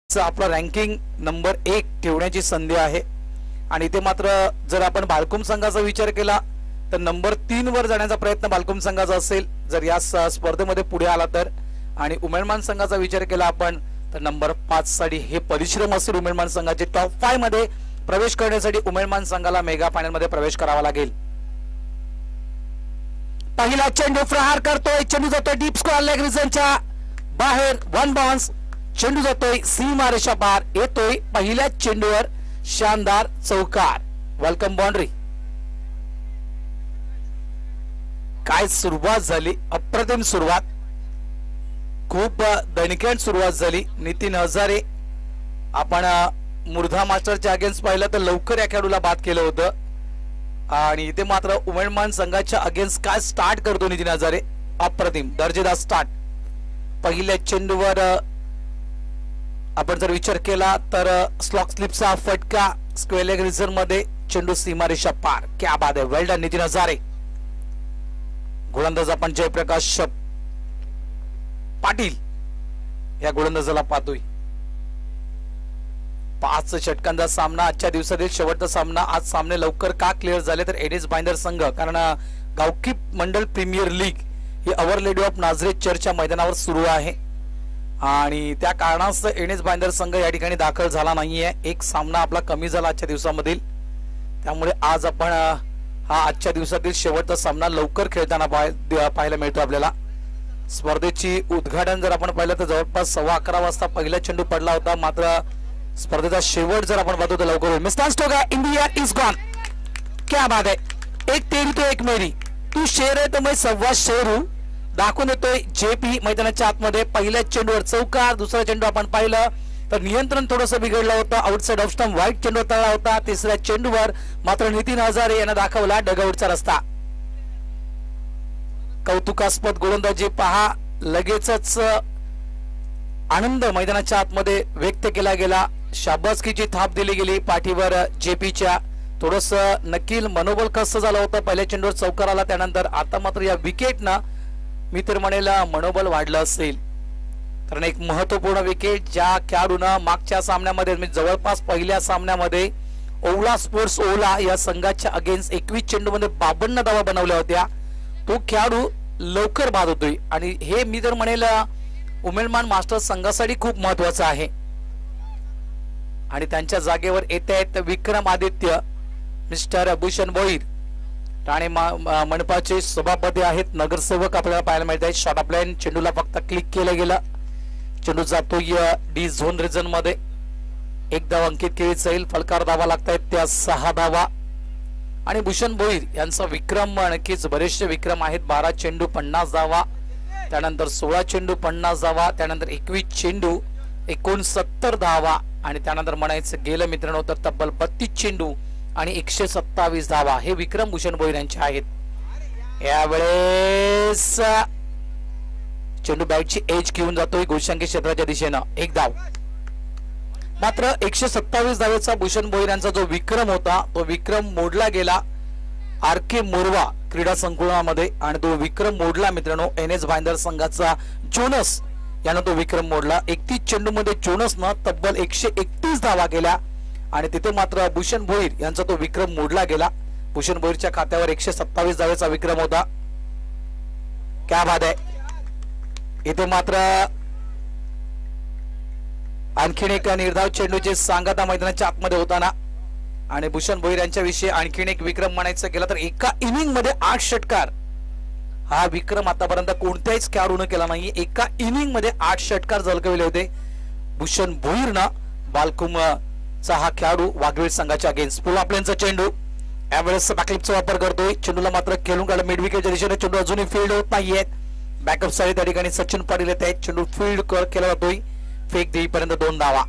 आपला ranking number 1 ठेवण्याची संधी आहे आणि इथे मात्र जर आपण बालकुम संघाचा विचार केला तर नंबर 3 वर जाण्याचा प्रयत्न बालकुम संघाचा असेल जर या स्पर्धेमध्ये पुढे आला तर, आणि उमेदमान संघाचा विचार केला आपण तर नंबर 5 साठी हे परिश्रम असेल उमेदमान संघाचे टॉप 5 मध्ये प्रवेश करण्यासाठी उमेदमान संघाला मेगा फायनल मध्ये प्रवेश करावा लागेल। पहिला चेंडू प्रहार करतोय, चेंडू जातोय डीप स्क्वेअर लेग रिजनच्या बाहेर, वन बाउन्स, चेंडू जातोय सीमारेषा पार, येतोय पहिल्या चेंडूवर शानदार चौकार, वेलकम बाउंड्री। काय सुरुवात झाली, अप्रतिम सुरुवात, खूप दणकट सुरुवात झाली। नितीन हजारे आपण मुर्धा मास्टरच्या अगेन्स्ट पाहिलं तर लवकर या खेळाडूला बाद केलं होतं आणि इथे मात्र उमेदमान संघाच्या अगेन्स्ट काय स्टार्ट करतो नितीन हजारे, अप्रतिम दर्जेदार स्टार्ट। पहिल्या चेंडूवर आपण जर विचार केला तर स्लॉक स्लिपचा फटका स्क्वेअर लेग रिजन मध्ये, चेंडू सीमारेषा पार, क्या बात आहे, वेल डन नितीन हजारे। गोलंदाज आपण जयप्रकाश पाटील या गोलंदाजाला पाहतोय। 5 षटकांचा सामना, आजच्या दिवसातील शेवटचा सामना। आज सामने लवकर का क्लिअर झाले तर एनएस बाइंदर संघ, कारण गावकी मंडल प्रीमियर लीग ही अवर लेडी ऑफ नाझरेत चर्चच्या मैदानावर सुरू आहे आणि त्या कारणास्तव एनएस बाइंदर संघ या ठिकाणी दाखल झाला नाहीये। एक सामना आपला कमी झाला आजच्या दिवसामधील, त्यामुळे आज आपण हा आजच्या दिवसातील शेवटचा सामना लवकर खेळताना पाहायला मिळतो आपल्याला। स्पर्धेची उद्घाटन जर आपण पाहिलं तर जवळपास 11:15 वाजता पहिला चेंडू पडला होता, मात्र स्पर्धेचा शेवट जर आपण पाहतो तर लवकर होईल। Mister stoga in the air is gone, क्या बात है, एक तेरी तो एक मेरी, तू शेर है तो मैं सव्वा शेर हूं, दाखवून येतोय जेपी मैदानाच्या आतमध्ये। पहिल्या चेंडूवर चौकार, दुसरा चेंडू आपण पाहिलं तर नियंत्रण थोडंसं बिघडलं होतं, आउटसाइड ऑफ स्टंप व्हाईट चेंडू तळला होता। तिसऱ्या चेंडूवर मात्र नितीन हजारे यांना दाखवला डगआउटचा रस्ता। कौतुकास्पद गोलंदाजी पहा, लगेचच आनंद मैदानाच्या आतमध्ये व्यक्त केला गेला, शाबासकीची थाप दिली गेली पाठीवर जेपीच्या। थोडस नक्कील मनोबल खस्त झालं होतं पहिल्या चेंडूवर चौकार आला त्यानंतर, आता मात्र या विकेटनं मी तर म्हणेल मनोबल वाढलं असेल, कारण एक महत्वपूर्ण विकेट ज्या खेळाडूनं मागच्या सामन्यामध्ये जवळपास पहिल्या सामन्यामध्ये ओला स्पोर्ट्स ओला या संघाच्या अगेन्स्ट 21 चेंडूमध्ये 52 धावा बनवल्या होत्या, तो खेळाडू लवकर बाद होतोय आणि हे मी तर म्हणेल उमेदमान मास्टर संघासाठी खूप महत्वाचं आहे। आणि त्यांच्या जागेवर येत आहेत विक्रमादित्य, मिस्टर भूषण भोईर, ठाणे मनपाचे सभापती आहेत, नगरसेवक आपल्याला पाहायला मिळत आहेत। शॉर्ट ऑफ लाईन, चेंडूला फक्त क्लिक केलं गेलं, चेंडू जातोय डी झोन रिजन मध्ये, एक धाव अंकित केली जाईल, फलकार धावा लागतायत त्या 6 धावा आणि भूषण भोईर यांचा विक्रम नक्कीच बरेचसे विक्रम आहेत, 12 चेंडू 50 धावा, त्यानंतर 16 चेंडू 50 धावा, त्यानंतर 21 चेंडू 69 धावा आणि त्यानंतर म्हणायचं गेलं मित्रांनो तर तब्बल 32 चेंडू आणि 127 धावा, हे विक्रम भूषण भोईर यांचे आहेत। यावेळेस चेंडू बॅटची एज घेऊन जातोय गोलशंके क्षेत्राच्या दिशेनं, एक धाव, मात्र 127 धावेचा भूषण भोईर यांचा जो विक्रम होता तो विक्रम मोडला गेला आरके मोरवा क्रीडा संकुलामध्ये आणि तो विक्रम मोडला मित्रांनो एनएस बाइंदर संघाचा जोनस यानं तो विक्रम मोडला। 31 चेंडू मध्ये जोनसनं तब्बल 131 धावा केल्या आणि तिथे मात्र भूषण भोईर यांचा तो विक्रम मोडला गेला। भूषण भोईरच्या खात्यावर 127 धावेचा विक्रम होता, क्या बात आहे। इथे मात्र आणखीन एक निर्धाव चेंडूचे सांगता मैदानाच्या आतमध्ये होताना आणि भूषण भोईर यांच्या विषयी आणखीन एक विक्रम म्हणायचं गेलं तर एका इनिंग मध्ये 8 षटकार, हा विक्रम आतापर्यंत कोणत्याच खेळाडूने केला नाही। एका इनिंग मध्ये 8 षटकार झळकविले होते भूषण भोईरनं बालकुमचा हा खेळाडू वाघवेल संघाच्या अगेन्स्ट। पुल आपल्यांचा चेंडू यावेळेस बॅकलिपचा वापर करतोय, चेंडूला मात्र खेळून काढला मिड विकेटच्या दिशेने, चेंडू अजूनही फील्ड होत नाहीये, बॅकअप साईड त्या ठिकाणी सचिन पाटील येत आहेत, चेंडू फील्ड केला जातोय, फेक देईपर्यंत 2 धावा।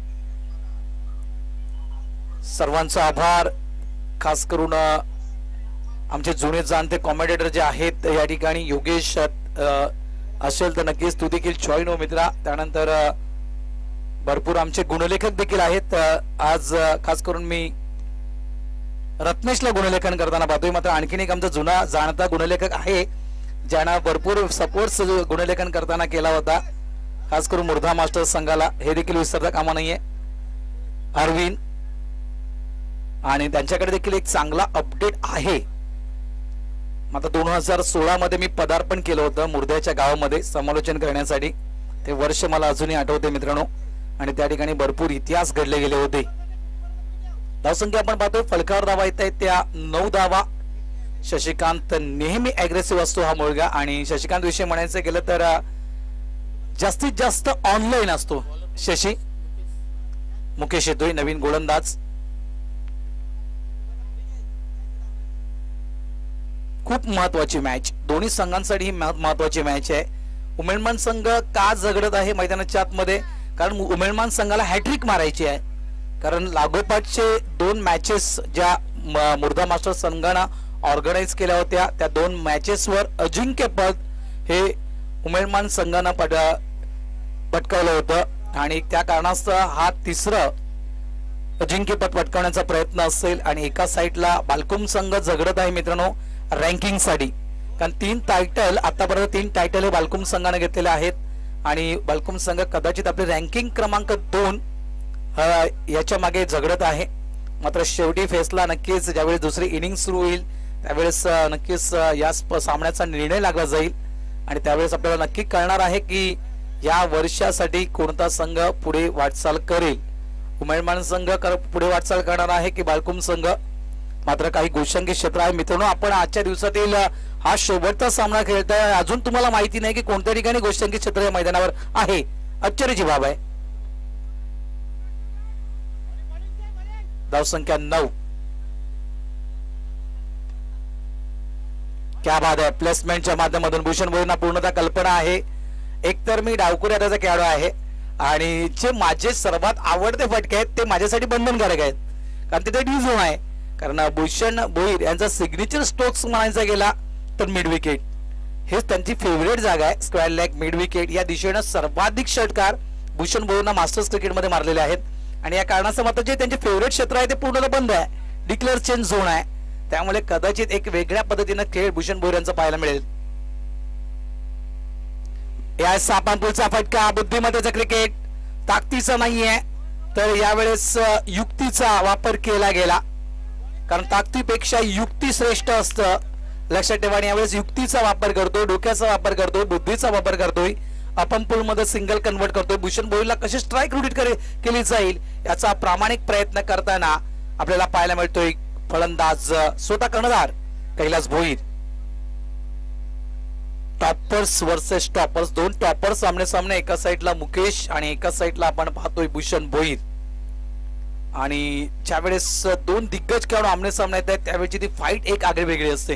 सर्वांचा आभार, खास करून आमचे जुने जाणते कॉमेंटेटर जे आहेत या ठिकाणी योगेश असेल तर नक्कीच तू देखील जॉईन हो मित्रा। त्यानंतर भरपूर आमचे गुणलेखक देखील आहेत, आज खास करून मी रत्नेशला गुणलेखन करताना पाहतोय, मात्र आणखीन एक आमचा जुना जाणता गुणलेखक आहे ज्यांना भरपूर सपोर्ट गुणलेखन करताना केला होता, खास करून मुर्धा मास्टर्स संघाला हे देखील विसरता कामा नाहीये. अरविंद आणि त्यांच्याकडे देखील एक चांगला अपडेट आहे. आता 2016 मध्ये मी पदार्पण केलं होतं मुर्द्याच्या गावामध्ये समालोचन करण्यासाठी. ते वर्ष मला अजूनही आठवते मित्रांनो, आणि त्या ठिकाणी भरपूर इतिहास घडले गेले होते. धावसंख्या आपण पाहतोय फलकावर धावा येत आहेत त्या 9 धावा. शशिकांत नेहमी अग्रेसिव्ह असतो हा मुलगा, आणि शशिकांत विषयी म्हणायचं गेलं तर जास्तीत जास्त ऑनलाईन असतो शशी. मुकेश येतोय नवीन गोलंदाज. खूप महत्वाची मॅच, दोन्ही संघांसाठी ही महत्वाची मॅच आहे. उमेदमान संघ का झगडत आहे मैदानाच्या आतमध्ये? कारण उमेदमान संघाला हॅट्रिक मारायची आहे. कारण लागोपाठचे 2 मॅचेस ज्या मुर्धा मास्टर्स संघानं ऑर्गनाइज केल्या होत्या त्या 2 मॅचेसवर अजिंक्यपद हे उमेदमान संघानं पटकावलं होतं, आणि त्या कारणास्तव हा 3रं अजिंक्यपद पटकावण्याचा प्रयत्न असेल. आणि एका साईडला बालकुम संघ झगडत आहे मित्रांनो रँकिंग साठी. कारण 3 टायटल आतापर्यंत 3 टायटल हे बालकुम संघाने घेतलेले आहेत, आणि बालकुम संघ कदाचित आपले रँकिंग क्रमांक 2 याच्या मागे झगडत आहे. मात्र शेवटी फेसला नक्कीच ज्यावेळेस दुसरी इनिंग सुरू होईल त्यावेळेस नक्कीच या सामन्याचा निर्णय लागला जाईल, आणि त्यावेळेस आपल्याला नक्की कळणार आहे की या वर्षासाठी कोणता संघ पुढे वाटचाल करेल. उमेदमान संघ पुढे वाटचाल करणार आहे की बालकुम संघ. मात्र काही गोष्टांकी क्षेत्र आहे मित्रांनो. आपण आजच्या दिवसातील हा शेवटचा सामना खेळताय, अजून तुम्हाला माहिती नाही की कोणत्या ठिकाणी गोष्टांकी क्षेत्र या मैदानावर आहे. आश्चर्याची बाब आहे. धावसंख्या 9. क्या बात आहे. प्लेसमेंटच्या माध्यमातून भूषण भोईरना पूर्णतः कल्पना आहे. एकतर मी डावकुऱ्याचा खेळाडू आहे, आणि जे माझे सर्वात आवडते फटके आहेत ते माझ्यासाठी बंधनकारक आहेत, कारण तिथे डी झोन आहे. कारण भूषण भोईर यांचा सिग्नेचर स्ट्रोक्स म्हणायचा गेला तर मिड विकेट हेच त्यांची फेवरेट जागा आहे. स्क्वेअर लेग मिड विकेट या दिशेनं सर्वाधिक षटकार भूषण भोईरना मास्टर्स क्रिकेटमध्ये मारलेले आहेत, आणि या कारणाचं मात्र जे त्यांचे फेवरेट क्षेत्र आहे ते पूर्णतः बंद आहे. डिक्लेअर चेंज झोन आहे, त्यामुळे कदाचित एक वेगळ्या पद्धतीने खेळ भूषण भोईर यांचा पाहायला मिळेल. या सापानपूरचा फटका बुद्धिमत्तेचा क्रिकेट, ताकदीचा नाहीये तर यावेळेस युक्तीचा वापर केला गेला, कारण ताकदीपेक्षा युक्ती श्रेष्ठ असतं. लक्षात ठेवा. यावेळेस युक्तीचा वापर करतोय, डोक्याचा वापर करतोय, बुद्धीचा वापर करतोय. आपण पूल मध्ये सिंगल कन्वर्ट करतोय. भूषण भोईरला कशी स्ट्राईक रूट केली जाईल याचा प्रामाणिक प्रयत्न करताना आपल्याला पाहायला मिळतोय फलंदाज स्वतः कर्णधार Kailas Bhoir. Toppers versus toppers, 2 toppers सामने सामने. एका साईडला मुकेश आणि एका साईडला आपण पाहतोय भूषण भोईर. आणि ज्यावेळेस 2 दिग्गज खेळाडू आमने सामने येत आहेत त्यावेळेची ती फाईट एक आगळी वेगळी असते.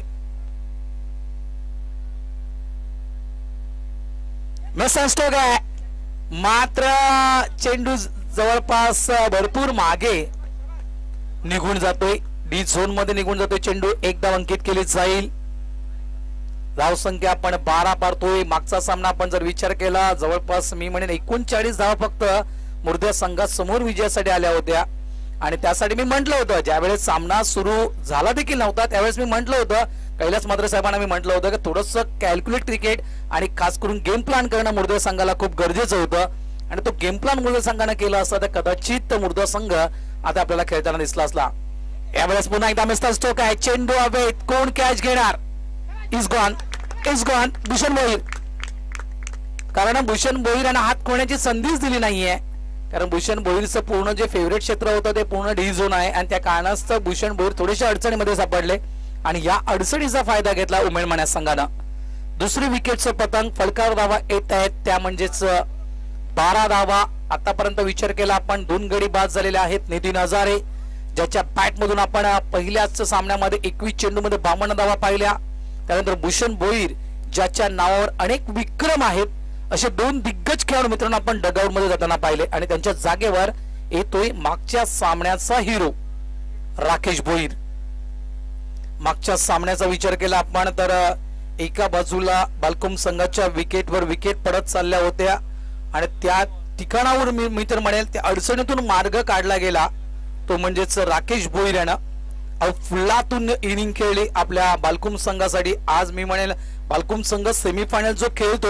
स्ट्रोक आहे, मात्र चेंडू जवळपास भरपूर मागे निघून जातोय. डी झोन मध्ये निघून जातोय चेंडू. 1 धाव अंकित केली जाईल. धावसंख्या आपण 12 पारतोय. मागचा सामना आपण जर विचार केला जवळपास मी म्हणेन 39 धावा फक्त मुर्द्या संघासमोर विजयासाठी आल्या होत्या, आणि त्यासाठी मी म्हटलं होतं ज्यावेळेस सामना सुरू झाला देखील नव्हता त्यावेळेस मी म्हटलं होतं कैलास मात्रे साहेबांना मी म्हटलं होतं की थोडंसं कॅल्क्युलेट क्रिकेट आणि खास करून गेम प्लॅन करणं मुर्द्या संघाला खूप गरजेचं होतं, आणि तो गेम प्लॅन मुर्द्या संघाने केला असता तर कदाचित मुर्द्या संघ आता आपल्याला खेळताना दिसला असला. यावेळेस पुन्हा एकदा मिस्टर स्ट्रोक आहे. चेंडू हवेत, कोण कॅच घेणार? Is gone Bhushan Bhoir. कारण भूषण भोईर यांना हात खोण्याची संधीच दिली नाहीये, कारण भूषण भोईरचं पूर्ण जे फेवरेट क्षेत्र होतं ते पूर्ण डी झोन आहे, आणि त्या कारणास्तव भूषण भोईर थोडेशा अडचणीमध्ये सापडले, आणि या अडचणीचा फायदा घेतला उमेदमान संघानं. दुसरी विकेटचं पतंग. फलकावर धावा येत आहेत त्या म्हणजेच 12 धावा. आतापर्यंत विचार केला आपण 2 गडी बाद झालेले आहेत. नितीन हजारे ज्याच्या बॅट मधून आपण पहिल्याच सामन्यामध्ये 21 चेंडूमध्ये 52 धावा पाहिल्या. त्यानंतर भूषण भोईर ज्याच्या नावावर अनेक विक्रम आहेत, असे 2 दिग्गज खेळाडू मित्रांनो आपण डगआउट मध्ये जाताना पाहिले, आणि त्यांच्या जागेवर येतोय मागच्या सामन्याचा हिरो राकेश भोईर. मागच्या सामन्याचा विचार केला आपण तर एका बाजूला बालकुम संघाच्या विकेटवर विकेट पडत चालल्या होत्या, आणि त्या ठिकाणावर मी तर म्हणेल त्या अडचणीतून मार्ग काढला गेला तो म्हणजेच राकेश भोईर यानं फुलातून इनिंग खेळली आपल्या बालकुम संघासाठी. आज मी म्हणेल बालकुम संघ सेमीफायनल जो खेळतोय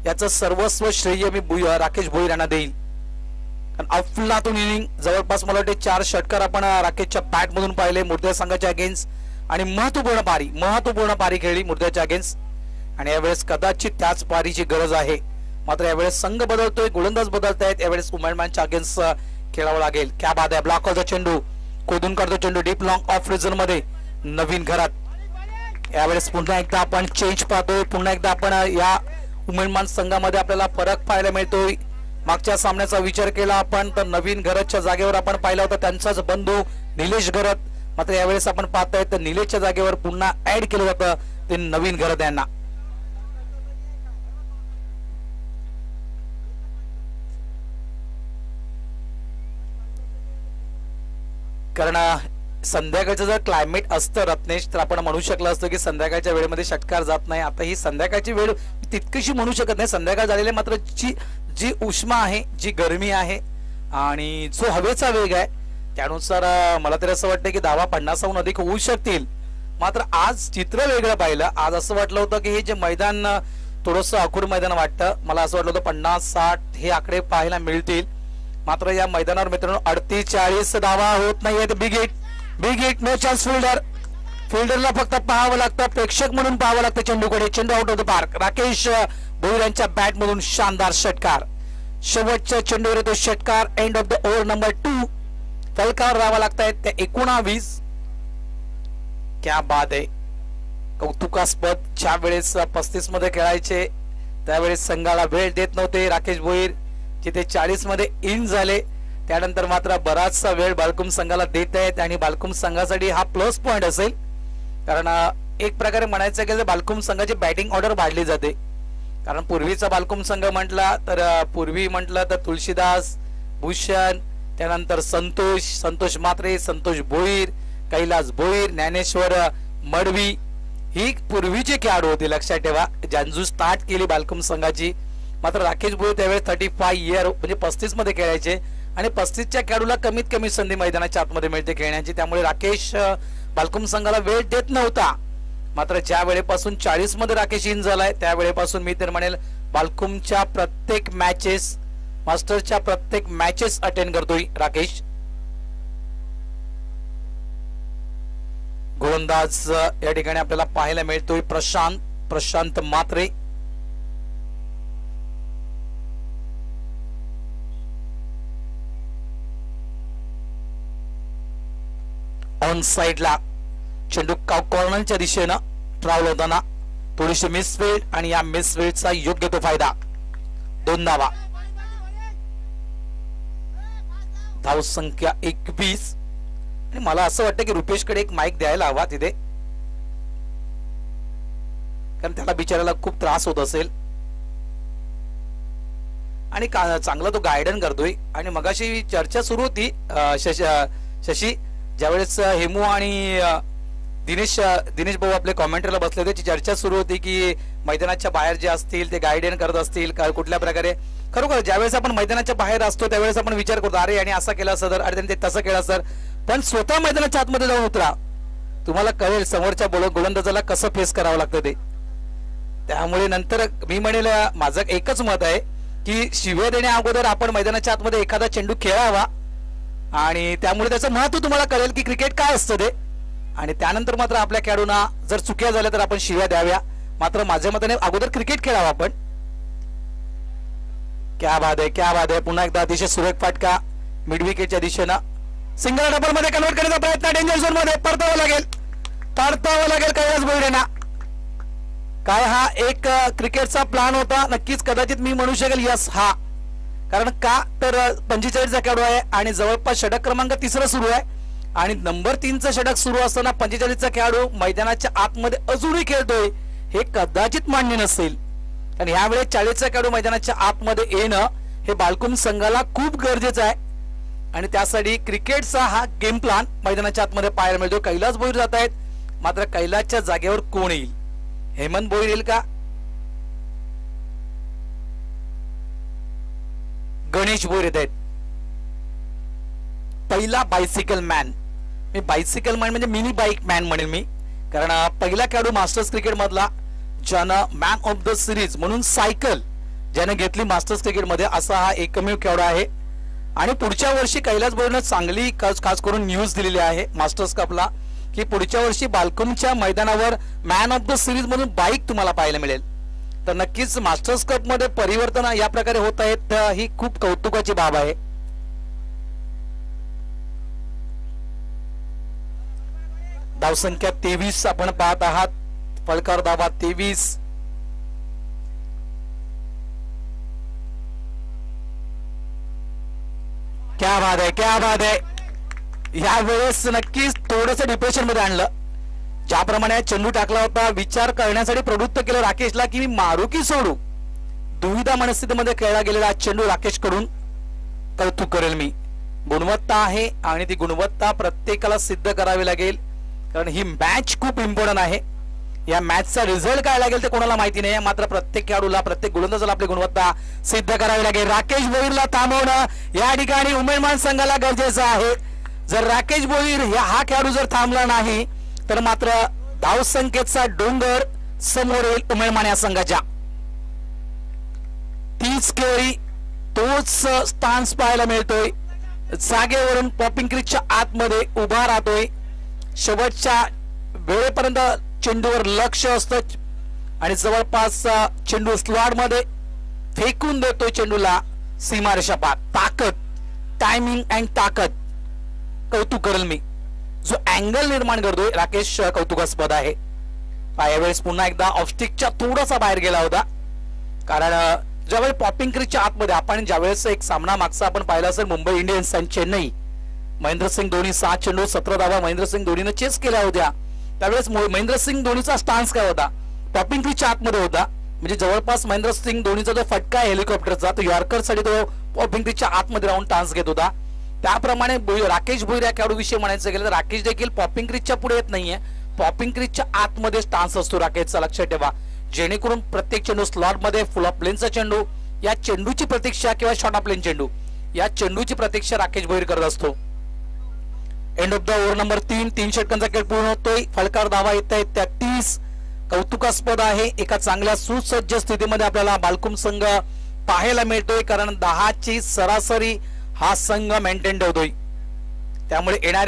याचं सर्वस्व श्रेय मी राकेश भोईर यांना देईल. कारण अफलातून इनिंग जवळपास मला वाटते 4 षटकार आपण राकेशच्या बॅट मधून पाहिले मुर्द्या संघाच्या अगेन्स्ट आणि महत्वपूर्ण पारी खेळली मुर्द्याच्या अगेन्स्ट. आणि यावेळेस कदाचित त्याच पारीची गरज आहे. मात्र यावेळेस संघ बदलतोय, गोलंदाज बदलतायत. यावेळेस उमेदमॅनच्या अगेन्स्ट खेळावं लागेल. क्या बाद आहे. ब्लॉक ऑफ द चेंडू खोदून काढतो चेंडू डीप लॉंग ऑफ रिजन मध्ये नवीन घरात. यावेळेस पुन्हा एकदा आपण चेंज पाहतोय. पुन्हा एकदा आपण या उमेदमान संघामध्ये आपल्याला फरक पाहायला मिळतोय. मागच्या सामन्याचा विचार केला आपण तर नवीन घरतच्या जागेवर आपण पाहिला होता त्यांचाच बंधू निलेश घरत. मात्र यावेळेस आपण पाहतोय तर निलेशच्या जागेवर पुन्हा ऍड केलं जातं ते नवीन घरत यांना. कारण संध्याकाळचं जर क्लायमेट असतं रत्नेश तर आपण म्हणू शकलं असतं की संध्याकाळच्या वेळेमध्ये षटकार जात नाही. आता ही संध्याकाळची वेळ तितकीशी म्हणू शकत नाही. संध्याकाळ झालेली मात्र जी उष्मा आहे, जी गरमी आहे आणि जो हवेचा वेग आहे त्यानुसार मला तरी असं वाटतं की धावा 50हून अधिक होऊ शकतील. मात्र आज चित्र वेगळं पाहिलं. आज असं वाटलं होतं की हे जे मैदान थोडंसं अखूड मैदान वाटतं. मला असं वाटलं होतं 50-60 हे आकडे पाहायला मिळतील. मात्र या मैदानावर मित्रांनो 38-40 धावा होत नाहीयेत. Big hit no chance. फिल्डरला फक्त पाहावं लागतं, प्रेक्षक म्हणून पाहावं लागतं चेंडूकडे. चेंडू out of the park. Rakesh Bhoir यांच्या बॅट मधून शानदार षटकार. शेवटच्या चेंडूवर येतो षटकार. End of the over number 2. फलकावर राहावं लागतायत ते 19. क्या बाद आहे. कौतुकास्पद. ज्या वेळेस 35 मध्ये खेळायचे त्यावेळेस संघाला वेळ देत नव्हते राकेश भोईर. जिथे 40 मध्ये इन झाले त्यानंतर मात्र बराचसा वेळ बालकुम संघाला देत आहेत आणि बालकुम संघासाठी हा प्लस पॉइंट असेल. कारण एक प्रकारे म्हणायचं की बालकुम संघाची बॅटिंग ऑर्डर वाढली जाते. कारण पूर्वीचा बालकुम संघ म्हटला तर तुळशीदास, भूषण, त्यानंतर संतोष मात्रे, संतोष भोईर, कैलास भोईर, ज्ञानेश्वर मडवी ही पूर्वीचे खेळाडू होते. लक्षात ठेवा ज्यांनी स्टार्ट केली बालकुम संघाची. मात्र राकेश भोईर त्यावेळेस 35 इयर म्हणजे 35 मध्ये खेळायचे आणि 35च्या खेळाडूला कमीत कमी संधी मैदानाच्या आतमध्ये मिळते खेळण्याची. त्यामुळे राकेश बालकुम संघाला वेळ देत नव्हता. मात्र ज्या वेळेपासून 40 मध्ये राकेश इन झालाय त्यावेळेपासून मी तर म्हणेल बालकुमच्या प्रत्येक मॅचेस, मास्टर्सच्या प्रत्येक मॅचेस अटेंड करतोय राकेश. गोलंदाज या ठिकाणी आपल्याला पाहायला मिळतोय प्रशांत मात्रे. ऑन साइडला चेंडू कॉर्नरच्या दिशेनं ट्रॅव्हल होताना थोडीशी मिसफील्ड आणि या मिसफील्डचा योग्य तो फायदा. 2 धावा. धाव संख्या 21. आणि मला असं वाटतं की रुपेशकडे एक माईक द्यायला हवा तिथे, कारण त्याला बिचारायला खूप त्रास होत असेल आणि चांगला तो गायडन करतोय. आणि मगाशी चर्चा सुरू होती शशी ज्यावेळेस हेमू आणि दिनेश भाऊ आपले कॉमेंटरला बसले होते, चर्चा सुरू होती की मैदानाच्या बाहेर जे असतील ते गायडन करत असतील कुठल्या प्रकारे. खरोखर ज्यावेळेस आपण मैदानाच्या बाहेर असतो त्यावेळेस आपण विचार करतो अरे आणि असं केलं सर, अरे त्यांनी तसं केलं सर. पण स्वतः मैदानाच्या आतमध्ये जाऊन उतरा, तुम्हाला कळेल समोरच्या गोलंदाजाला कसं फेस करावं लागतं ते. त्यामुळे नंतर मी म्हणेल माझं एकच मत आहे की शिव्या देण्या अगोदर आपण मैदानाच्या आतमध्ये एखादा चेंडू खेळावा आणि त्यामुळे त्याचं महत्व तुम्हाला कळेल की क्रिकेट काय असतं ते. आणि त्यानंतर मात्र आपल्या खेळाडूंना जर चुक्या झाल्या तर आपण शिव्या द्याव्या. मात्र माझ्या मताने अगोदर क्रिकेट खेळावा आपण. क्या बात आहे. पुन्हा एकदा अतिशय सुरेख फाटका मिड विकेटच्या दिशेनं. सिंगल डबल मध्ये कन्वर्ट करण्याचा प्रयत्न डेंजर झोन मध्ये परतावं लागेल कैलास भोईर. काय हा एक क्रिकेटचा प्लान होता? नक्कीच कदाचित मी म्हणू शकेल यस हा. कारण का तर 45चा खेळाडू आहे आणि जवळपास षटक क्रमांक 3 सुरू आहे आणि नंबर 3चं षटक सुरू असताना 45चा खेळाडू मैदानाच्या आतमध्ये अजूनही खेळतोय हे कदाचित मान्य नसेल. आणि यावेळेस 40चा खेळाडू मैदानाच्या आतमध्ये येणं हे बालकुम संघाला खूप गरजेचं आहे. आणि त्यासाठी क्रिकेटचा हा गेम प्लान मैदानाच्या आतमध्ये पाहायला मिळतो. कैलास भोईर जात आहेत, मात्र कैलासच्या जागेवर कोण येईल? हेमंत भोईर येईल का? गणेश भोईर येत आहेत. पहिला बायसिकल मॅन, मी बायसिकल मॅन म्हणजे मिनी बाईक मॅन म्हणेल मी. कारण पहिला खेळाडू मास्टर्स क्रिकेट मधला ज्यानं मॅन ऑफ द सिरीज म्हणून सायकल ज्याने घेतली मास्टर्स क्रिकेटमध्ये असा हा एकमेव खेळाडू आहे. आणि पुढच्या वर्षी कैलास भोईरनं चांगली खास करून न्यूज दिलेली आहे मास्टर्स कपला, की पुढच्या वर्षी बालकुमच्या मैदानावर मॅन ऑफ द सिरीज म्हणून बाईक तुम्हाला पाहायला मिळेल. तर नक्कीच मास्टर्स कप मध्ये परिवर्तन या प्रकारे होत आहेत, ही खूप कौतुकाची बाब आहे. धावसंख्या 23 आपण पाहत आहात. फलकार धावा 23. क्या बात आहे, क्या बात आहे. या वेळेस नक्कीच थोडस डिप्रेशन मध्ये आणलं. ज्याप्रमाणे चेंडू टाकला होता, विचार करण्यासाठी प्रवृत्त केलं राकेशला की मी मारू की सोडू. दुविधा मनस्थितीमध्ये खेळला गेलेला चेंडू राकेश कडून कौतुक करेल मी. गुणवत्ता आहे आणि ती गुणवत्ता प्रत्येकाला सिद्ध करावी लागेल, कारण ही मॅच खूप इम्पॉर्टंट आहे. या मॅचचा रिझल्ट काय लागेल ते कोणाला माहिती नाही, मात्र प्रत्येक खेळाडूला प्रत्येक गोलंदाजाला आपली गुणवत्ता सिद्ध करावी लागेल. राकेश भोईरला थांबवणं या ठिकाणी उमेदवार संघाला गरजेचं आहे. जर राकेश भोईर हा खेळाडू जर थांबला नाही तर मात्र धावसंख्येचा डोंगर समोर येईल उमेदवार या संघाच्या. 30 खेळी तोच स्टान्स पाहायला मिळतोय. जागेवरून पॉपिंग क्रीजच्या आतमध्ये उभा राहतोय. शेवटच्या वेळेपर्यंत चेंडूवर लक्ष असतं आणि जवळपास चेंडू स्लॉट मध्ये फेकून देतोय चेंडूला सीमारेषा पार. ताकद, टायमिंग अँड ताकद कौतुक करेल मी. जो अँगल निर्माण करतोय राकेश कौतुकास्पद आहे. यावेळेस पुन्हा एकदा ऑफस्टिकच्या थोडासा बाहेर गेला होता, कारण ज्यावेळी पॉपिंग क्रीजच्या आतमध्ये आपण ज्यावेळेस एक सामना मागचा आपण पाहिला असेल मुंबई इंडियन्स आणि चेन्नई, महेंद्रसिंग धोनी 7 चेंडू 17 धावा महेंद्रसिंग धोनीने चेस केल्या होत्या. त्यावेळेस महेंद्रसिंग धोनीचा स्टान्स काय होता, पॉपिंग क्रीजच्या आतमध्ये होता. म्हणजे जवळपास महेंद्रसिंग धोनीचा जो फटका आहे हेलिकॉप्टरचा, तो यॉर्करसाठी तो पॉपिंग क्रीजच्या आतमध्ये राहून टान्स घेत होता. त्याप्रमाणे राकेश भोईर या खेळाडू विषयी म्हणायचं गेलं तर राकेश देखील पॉपिंग क्रीजच्या पुढे येत नाहीये, पॉपिंग क्रीजच्या आतमध्ये स्टान्स असतो राकेशचा. लक्षात ठेवा, जेणेकरून प्रत्येक चेंडू स्लॉट मध्ये फुल ऑफ प्लेनचा चेंडू, या चेंडूची प्रतीक्षा किंवा शॉर्ट ऑफ प्लेन चेंडू, या चेंडूची प्रतीक्षा राकेश भोईर करत असतो. End of the over number 3 षटकांचा खेळ पूर्ण होतोय. फलकार धावा येत आहेत 33. कौतुकास्पद आहे. एका चांगल्या सुसज्ज स्थितीमध्ये आपल्याला बालकुम संघ पाहायला मिळतोय, कारण 10ची सरासरी हा संघ मेंटेन ठेवतोय. त्यामुळे येणाऱ्या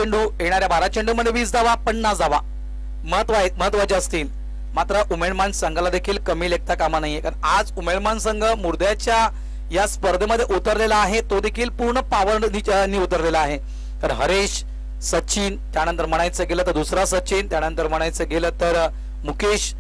12 चेंडूमध्ये 20 धावा 50 धावा महत्वाचे असतील. मात्र उमेदमान संघाला देखील कमी लेखता कामा नाहीये, कारण आज उमेदमान संघ मुर्द्याच्या या स्पर्धेमध्ये उतरलेला आहे, तो देखील पूर्ण पॉवरनी उतरलेला आहे. तर हरेश, सचिन, त्यानंतर म्हणायचं गेलं तर दुसरा सचिन, त्यानंतर म्हणायचं गेलं तर मुकेश,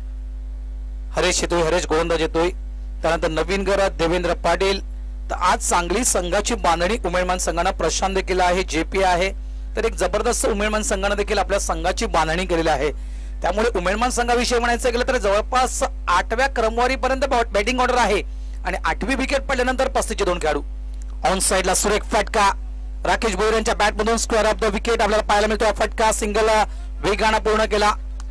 हरेश येतोय, हरेश गोलंदाज येतोय, त्यानंतर नवीन गरज, देवेंद्र पाटील. तर आज चांगली संघाची बांधणी उमेदवार संघानं प्रशांत देखील आहे, जेपी आहे. तर एक जबरदस्त उमेदवार संघानं देखील आपल्या संघाची बांधणी केलेली आहे. त्यामुळे उमेदवार संघाविषयी म्हणायचं गेलं तर जवळपास 8व्या क्रमवारीपर्यंत बॅटिंग ऑर्डर आहे आणि 8वी विकेट पडल्यानंतर 35चे 2 खेळाडू. ऑन साइडला सुरेख फटका राकेश भोईर यांच्या बॅट मधून स्क्वेअर ऑफ द विकेट आपल्याला पाहायला मिळतो. फटका सिंगल वेगानं पूर्ण केला.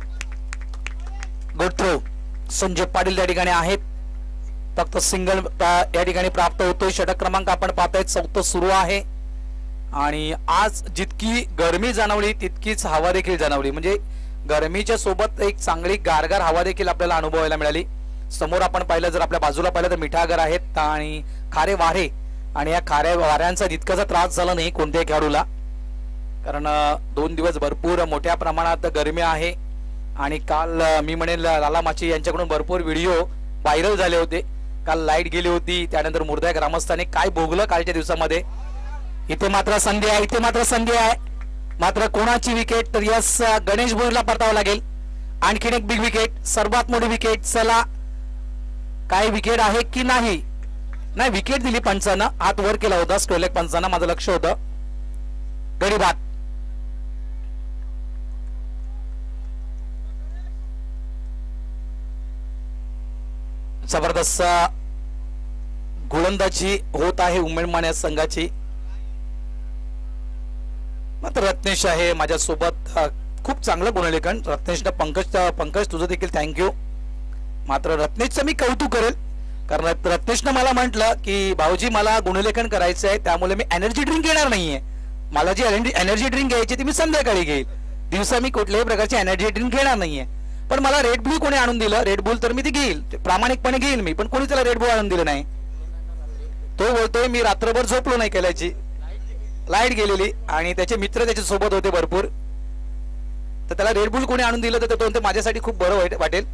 Good throw. संजय पाटील त्या ठिकाणी आहेत, फक्त सिंगल या ठिकाणी प्राप्त होतोय. षटक क्रमांक आपण पाहताय 4 सुरू आहे आणि आज जितकी गरमी जाणवली तितकीच हवा देखील जाणवली. म्हणजे गरमीच्या सोबत एक चांगली गारगार हवा देखील आपल्याला अनुभवायला मिळाली. समोर आपण पाहिलं, जर आपल्या बाजूला पाहिलं तर मिठागर आहेत आणि खारे वारे, आणि या खाऱ्या वाऱ्यांचा जितकाचा त्रास झाला नाही कोणत्याही खेळाडूला, कारण 2 दिवस भरपूर मोठ्या प्रमाणात गरमी आहे. आणि काल मी म्हणेल लाला माची यांच्याकडून भरपूर व्हिडिओ व्हायरल झाले होते. काल लाईट गेली होती, त्यानंतर मुर्द्या ग्रामस्थांनी काय भोगलं कालच्या दिवसामध्ये. इथे मात्र संधी आहे, मात्र कोणाची विकेट, तर यस गणेश भोईरला परतावं लागेल. आणखीन एक बिग विकेट, सर्वात मोठी विकेट. चला, काय विकेट आहे की नाही विकेट दिली पंचानं, हात वर केला होता स्क्वेअर पंचानं, माझं लक्ष होतं. गडी बाद. जबरदस्त गोलंदाजी होत आहे उमेदवार या संघाची. मात्र रत्नेश आहे माझ्यासोबत, खूप चांगलं गुणलेखन रत्नेशनं. पंकज तुझं देखील थँक्यू. मात्र रत्नेशचं मी कौतुक करेल, कारण रत्नेशनं मला म्हटलं की भाऊजी मला गुणलेखन करायचं आहे, त्यामुळे मी एनर्जी ड्रिंक घेणार नाहीये. मला जी एनर्जी ड्रिंक घ्यायची ती मी संध्याकाळी घेईल, दिवसा मी कुठल्याही प्रकारची एनर्जी ड्रिंक घेणार नाहीये. पण मला रेड बुल कोणी आणून दिलं? रेड बुल तर मी ती घेईल, प्रामाणिकपणे घेईल मी, पण कोणी त्याला रेड बुल आणून दिलं नाही. तो बोलतोय मी रात्रभर झोपलो नाही, केल्याची लाईट गेलेली आणि त्याचे मित्र त्याच्या सोबत होते भरपूर, तर त्याला रेड बुल कोणी आणून दिलं तर तो म्हणतो माझ्यासाठी खूप बरं वाटेल.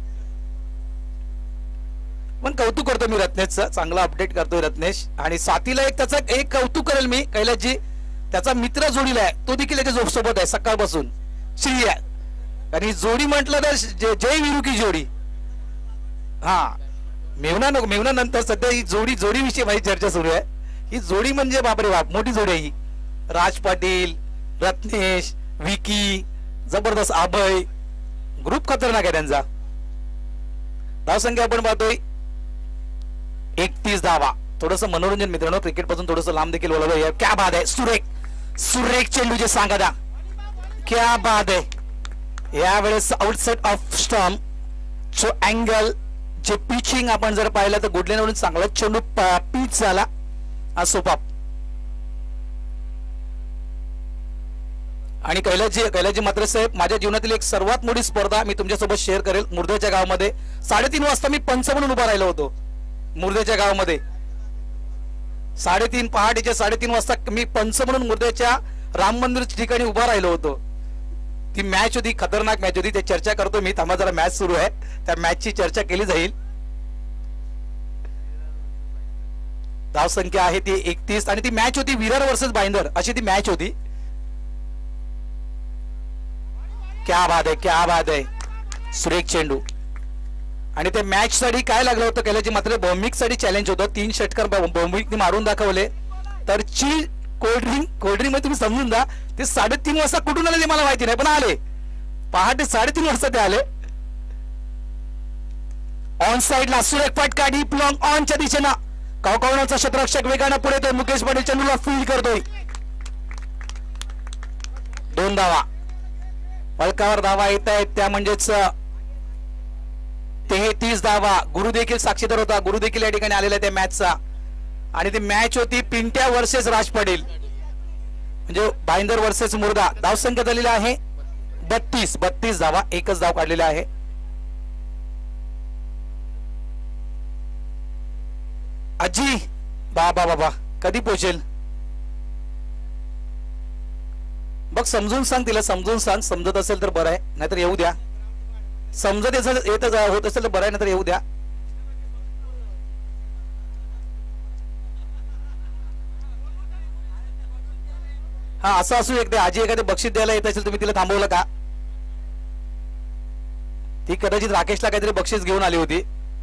पण कौतुक करतो मी रत्नेशचं, चांगला अपडेट करतोय रत्नेश. आणि साथीला एक त्याचं एक कौतुक करेल मी, कैलासजी त्याचा मित्र जोडीला आहे, तो देखील त्याच्या सोबत आहे सकाळपासून, श्री आहे. आणि जोडी म्हटलं तर जय वीरू की जोडी. हा मेवना नंतर सध्या ही जोडी विषयी माझी चर्चा सुरू आहे. ही जोडी म्हणजे बापरे बाप, मोठी जोडी आहे ही. राज पाटील, रत्नेश, विकी, जबरदस्त अभय, ग्रुप खतरनाक आहे त्यांचा. धावसंख्या आपण पाहतोय 31 धावा. थोडस मनोरंजन मित्रांनो, क्रिकेट पासून थोडस लांब देखील बोलावं. क्या बात आहे, सुरेख चेंडूचे सांगा द्या, क्या बात आहे. यावेळेस आउटसाइड ऑफ स्टंप जो अँगल, जे पिचिंग आपण जर पाहिलं तर गुडलेनवरून चांगला चेंडू पिच झाला. सोपाप आणि कैलासजी मात्र साहेब, माझ्या जीवनातील एक सर्वात मोठी स्पर्धा मी तुमच्यासोबत शेअर करेल. मुर्द्याच्या गावामध्ये 3:30 वाजता मी पंच म्हणून उभा राहिलो होतो. मुर्द्याच्या गावामध्ये 3:30 पहाटेच्या 3:30 वाजता मी पंच म्हणून मुर्द्याच्या राम मंदिर ठिकाणी उभा राहिलो होतो. ती मॅच होती, खतरनाक मॅच होती. ते चर्चा करतो मी, थांबा जरा, मॅच सुरू आहे, त्या मॅचची चर्चा केली जाईल. धावसंख्या आहे ती 31 आणि ती मॅच होती विरार वर्सेस बाइंदर अशी ती मॅच होती. क्या बात आहे, क्या बात आहे. सुरेख चेंडू. आणि ते मॅच साठी काय लागलं होतं कैलासजी, मात्र बॉम्बिक साठी चॅलेंज होतं. 3 षटकार बॉम्बिकने मारून दाखवले. तर ची कोल्ड्रिंक मध्ये तुम्ही समजून जा, ते 3:30 वाजता कुठून आले ते मला माहिती नाही, पण आले पहाटे 3:30 वाजता ते आले. ऑन साइडला सुरेख फटका, डीप लॉंग ऑनच्या दिशेनं. कावकावण्याचा क्षेत्ररक्षक वेगानं पुढे येतोय. मुकेश पाटील चेंडूला फील्ड करतोय. 2 धावा. फलकावर धावा येत आहेत त्या म्हणजेच 33 धावा. गुरु देखील साक्षीदार होता, गुरु देखील या ठिकाणी आलेला त्या मॅचचा. आणि ती मॅच होती पिंट्या वर्सेस राज पाटील, म्हणजे बाइंदर वर्सेस मुर्दा. धावसंख्या झालेला आहे 32 धावा. एकच धाव काढलेला आहे. आजी बाबा कधी पोहोचेल बघ, समजून सांग तिला, समजून सांग. समजत असेल तर बरं आहे, नाहीतर येऊ द्या. समजत येत होत असेल तर बरं आहे, नाहीतर येऊ द्या. हा असं असू शकते. आजी एखादे बक्षीस द्यायला येत असेल, तुम्ही तिला थांबवलं का? ती कदाचित राकेशला काहीतरी बक्षीस घेऊन आली होती.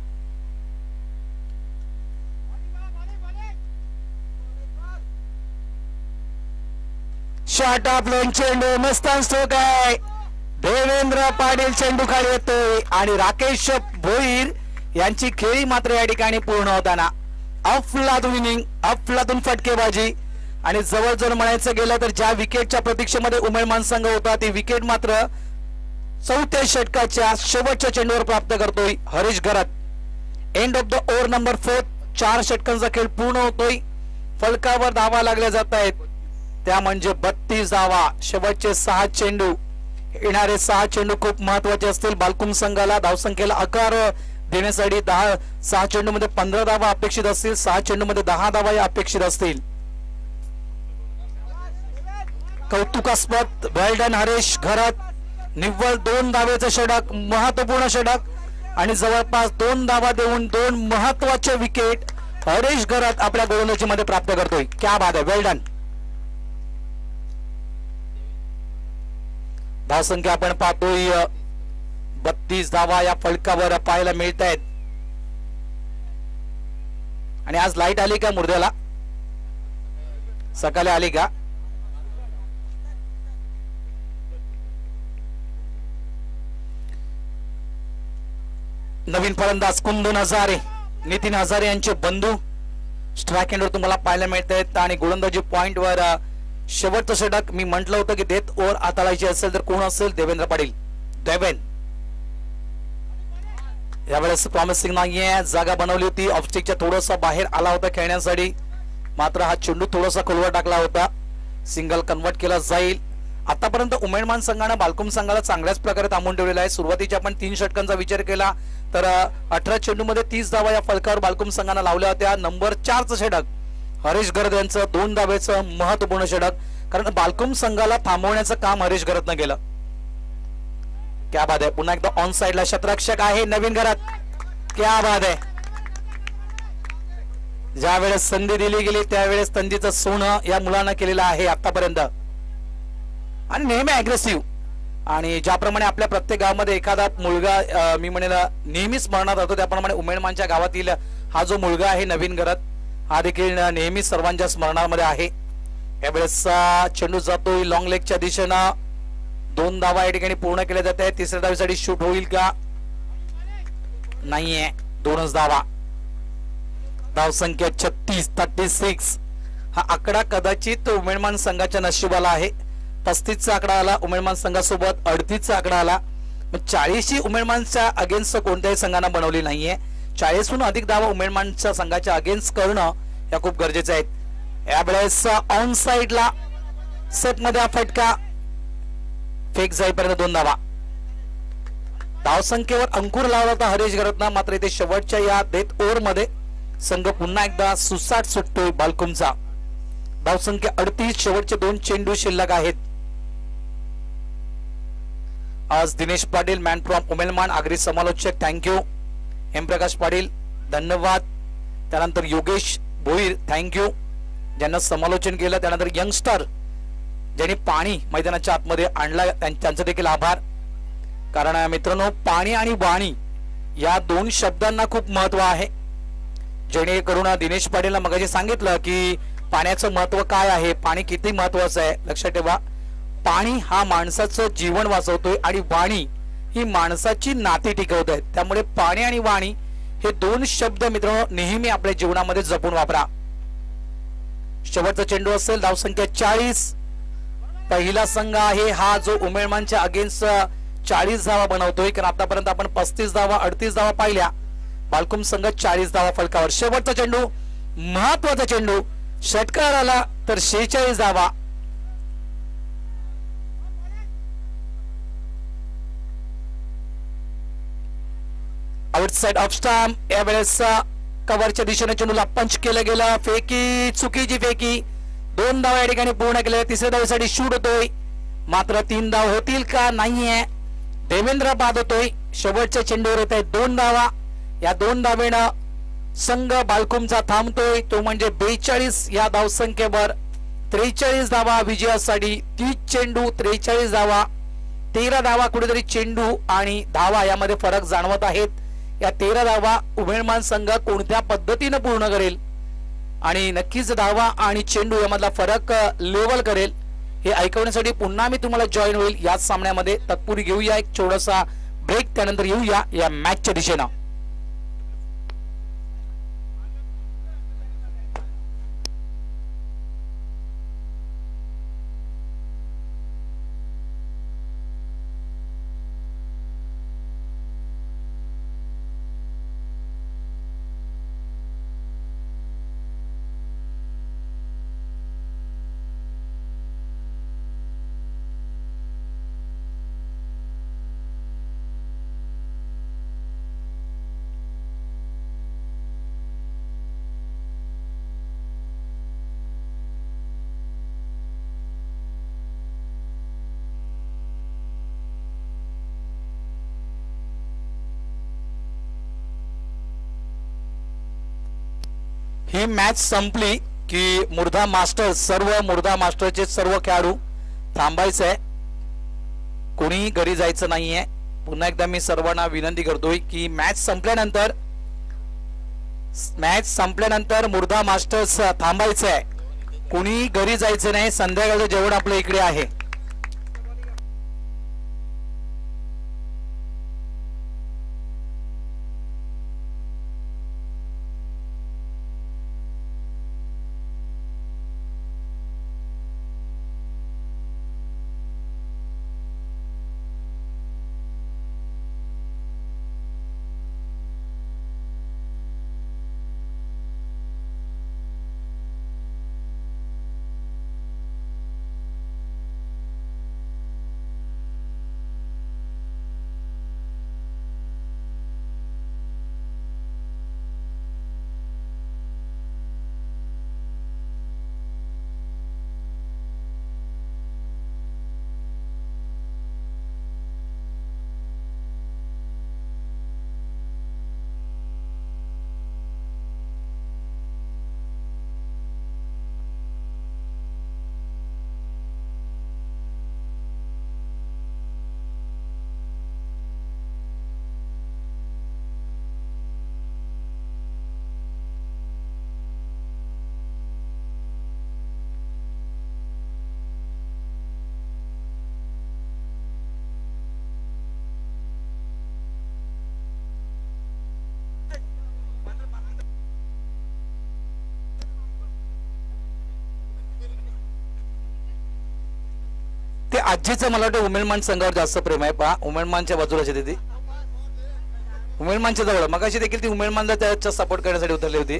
शॉट ऑफ लोन चेंडू, मस्त स्ट्रोक आहे. देवेंद्र पाटील चेंडू खाली येतोय आणि राकेश भोईर यांची खेळी मात्र या ठिकाणी पूर्ण होताना अफलातून इनिंग, अफलातून फटकेबाजी. आणि जवळजवळ म्हणायचं गेलं तर ज्या विकेटच्या प्रतीक्षेमध्ये उमेदमान संघ होता, ती विकेट मात्र 4थ्या षटकाच्या शेवटच्या चेंडूवर प्राप्त करतोय हरीश घरात. End of the over number 4. 4 षटकांचा खेळ पूर्ण होतोय. फलकावर धावा लागल्या जात आहेत त्या म्हणजे 32 धावा. शेवटचे 6 चेंडू, येणारे 6 चेंडू खूप महत्वाचे असतील बालकुम संघाला. धावसंख्येला आकार देण्यासाठी 6 चेंडू मध्ये 15 धावा अपेक्षित असतील, 6 चेंडू मध्ये 10 धावा या अपेक्षित असतील. कौतुकास्पद, वेल डन हरीश घरात. निव्वळ 2 धावेचं षटक, महत्वपूर्ण षटक आणि जवळपास 2 धावा देऊन 2 महत्वाचे विकेट हरीश घरात आपल्या गोलंदाजी मध्ये प्राप्त करतोय. क्या बात आहे, वेल डन. धावसंख्या आपण पाहतोय 32 धावा या फलकावर पाहायला मिळत आहेत. आणि आज लाईट आली का मुर्द्याला? सकाळी आली का? नवीन फलंदाज कुंदन हजारे, नितीन हजारे यांचे बंधू स्ट्राइक एंडवर तुम्हाला पाहायला मिळत आहेत. आणि गोलंदाजी पॉइंट वर शेवटचं षटक मी म्हटलं होतं की डेथ ओव्हर हाताळायची असेल तर कोण असेल? देवेंद्र पाटील. देवेन यावेळेस प्रॉमिसिंग नाहीये. जागा बनवली होती, ऑफस्टिकच्या थोडंसं बाहेर आला होता खेळण्यासाठी, मात्र हा चेंडू थोडासा खोलवर टाकला होता. सिंगल कन्वर्ट केला जाईल आतापर्यंत उमेदमान संघानं बालकुम संघाला चांगल्याच प्रकारे थांबवून ठेवलेला आहे. सुरुवातीच्या आपण 3 षटकांचा विचार केला तर 18 चेंडूमध्ये 30 धावा या फलकावर बालकुम संघानं लावल्या होत्या. नंबर 4चं षटक हरीश गरद यांचं 2 धावेचं महत्वपूर्ण षटक, कारण बालकुम संघाला थांबवण्याचं काम हरीश गरदनं केलं. क्या बात आहे. पुन्हा एकदा ऑन साइडला शतरक्षक आहे नवीन गरद. क्या बात आहे. ज्या वेळेस संधी दिली गेली त्यावेळेस संधीचं सोनं या मुलांना केलेलं आहे आतापर्यंत, आणि नेहमी अग्रेसिव्ह. आणि ज्याप्रमाणे आपल्या प्रत्येक गावामध्ये एखादा मुलगा मी म्हणेल नेहमी स्मरणात राहतो, त्याप्रमाणे उमेदमानच्या गावातील हा जो मुलगा आहे नवीन गरज, हा देखील नेहमी सर्वांच्या स्मरणामध्ये आहे. यावेळेस चेंडू जातोय लॉंग लेगच्या दिशेनं. 2 धावा या ठिकाणी पूर्ण केल्या जात आहेत. तिसऱ्या धावेसाठी शूट होईल का? नाहीये. 2च धावा. धावसंख्या 36. हा आकडा कदाचित उमेदमान संघाच्या नशिबाला आहे. 35चा आकडा आला उमेदमान संघासोबत, 38चा आकडा आला. 40 उमेदमानच्या अगेन्स्ट कोणत्याही संघानं बनवली नाहीये. 40हून अधिक धावा उमेदमानच्या संघाच्या अगेन्स्ट करणं या खूप गरजेचं आहेत. यावेळेस ऑन साइडला सेट मध्ये हा फटका फेक जाईपर्यंत 2 धावा. धावसंख्येवर अंकुर लावला होता हरीश गरदनं, मात्र इथे शेवटच्या या डेथ ओव्हर मध्ये संघ पुन्हा एकदा सुसाट सुटतोय बालकुमचा. धावसंख्या 38. शेवटचे 2 चेंडू शिल्लक आहेत. आज दिनेश पाटील मॅन फ्रॉम उमेदमान आगरी समालोचक थँक्यू. एम प्रकाश पाटील धन्यवाद. त्यानंतर योगेश भोईर थँक्यू ज्यांना समालोचन केलं. त्यानंतर यंगस्टर ज्यांनी पाणी मैदानाच्या आतमध्ये आणला त्यांचं देखील आभार. कारण मित्रांनो पाणी आणि वाणी या 2 शब्दांना खूप महत्व आहे. जेणेकरून दिनेश पाटीलला मगाशी सांगितलं की पाण्याचं महत्व काय आहे, पाणी किती महत्वाचं आहे. लक्षात ठेवा, पाणी हा माणसाचं जीवन वाचवतोय आणि वाणी ही माणसाची नाती टिकवत आहे. त्यामुळे पाणी आणि वाणी हे 2 शब्द मित्रांनो नेहमी आपल्या जीवनामध्ये जपून वापरा. शेवटचा चेंडू असेल. धावसंख्या 40. पहिला संघ आहे हा जो उमेदमानच्या अगेन्स्ट 40 धावा बनवतोय, कारण आतापर्यंत आपण 35 धावा 38 धावा पाहिल्या. बालकुम संघ 40 धावा फलकावर. शेवटचा चेंडू महत्वाचा चेंडू षटकार आला तर 46 धावा. Outside off stump. यावेळेस कव्हरच्या दिशेने चेंडूला पंच केलं गेलं. फेकी, चुकीची फेकी. 2 धावा या ठिकाणी पूर्ण केल्या. तिसऱ्या धावेसाठी शूट होतोय, मात्र 3 धाव होतील का? नाहीये. देवेंद्र बाद होतोय. शेवटच्या चेंडूवर येत आहेत 2 धावा. या 2 धावेनं संघ बालकुमचा थांबतोय, तो म्हणजे 42 या धावसंख्येवर. 43 धावा विजयासाठी. 30 चेंडू 43 धावा. 13 धावा. कुठेतरी चेंडू आणि धावा यामध्ये फरक जाणवत आहेत. या 13 धावा उमेदमान संघ कोणत्या पद्धतीने पूर्ण करेल आणि नक्कीच धावा आणि चेंडू यामधला फरक लेवल करेल हे ऐकवण्यासाठी पुन्हा मी तुम्हाला जॉईन होईल याच सामन्यामध्ये. तत्पूर्वी घेऊया एक छोटासा ब्रेक, त्यानंतर येऊया या मॅचच्या दिशेनं. ही मॅच संपली की मुर्धा मास्टर्स सर्व मुर्धा मास्टरचे सर्व खेळाडू थांबायचे, कोणी घरी जायचं नाहीये. पुन्हा एकदा मी सर्वांना विनंती करतोय की मॅच संपल्यानंतर मुर्धा मास्टर्स थांबायचं आहे, कोणी घरी जायचं नाही. संध्याकाळचं जेवण आपल्या इकडे आहे. ते आजीचं मला वाटतं उमेदमान संघावर जास्त प्रेम आहे. पहा उमेदमानच्या बाजूलाच येते ती, उमेदमानच्या जवळ. मगाशी देखील ती उमेदमानला त्याच्या सपोर्ट करण्यासाठी उतरली होती.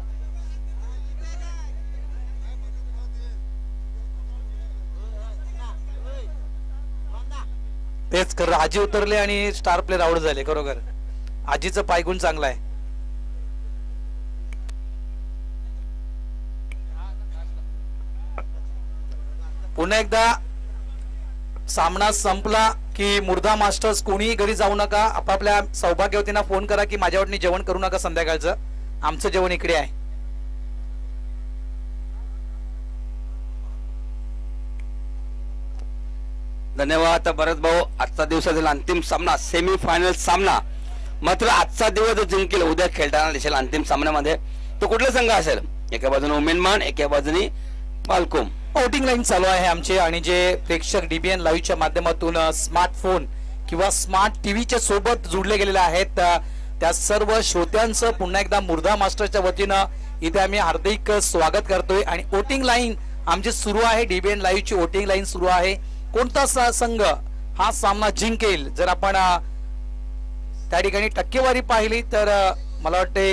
तेच खरं, आजी उतरले आणि स्टार प्लेअर आउट झाले. खरोखर आजीचं पायगुण चांगला आहे. पुन्हा एकदा सामना संपला की मुर्दा मास्टर्स कोणीही घरी जाऊ नका, आपापल्या सौभाग्यवतींना फोन करा की माझ्यावरती जेवण करू नका संध्याकाळचं, आमचं जेवण इकडे आहे. धन्यवाद भरत भाऊ. आजचा दिवसातील अंतिम सामना, सेमी फायनल सामना. मात्र आजचा दिवस जो जिंकेल उद्या खेळताना दिसेल अंतिम सामन्यामध्ये तो कुठला संघ असेल. एका बाजूने उमेदमान, एका बाजूने बालकोम. वोटिंग लाईन चालू आहे आमचे, आणि जे प्रेक्षक डीबीएन लाईव्हच्या माध्यमातून स्मार्टफोन किंवा स्मार्ट टीव्हीच्या सोबत जोडले गेलेले आहेत त्या सर्व श्रोत्यांचं पुन्हा एकदा मुर्दा मास्टरच्या वतीनं इथे आम्ही हार्दिक स्वागत करतोय. आणि वोटिंग लाईन आमची सुरू आहे, डीबीएन लाईव्हची वोटिंग लाईन सुरू आहे. कोणता संघ हा सामना जिंकेल, जर आपण त्या ठिकाणी टक्केवारी पाहिली तर मला वाटते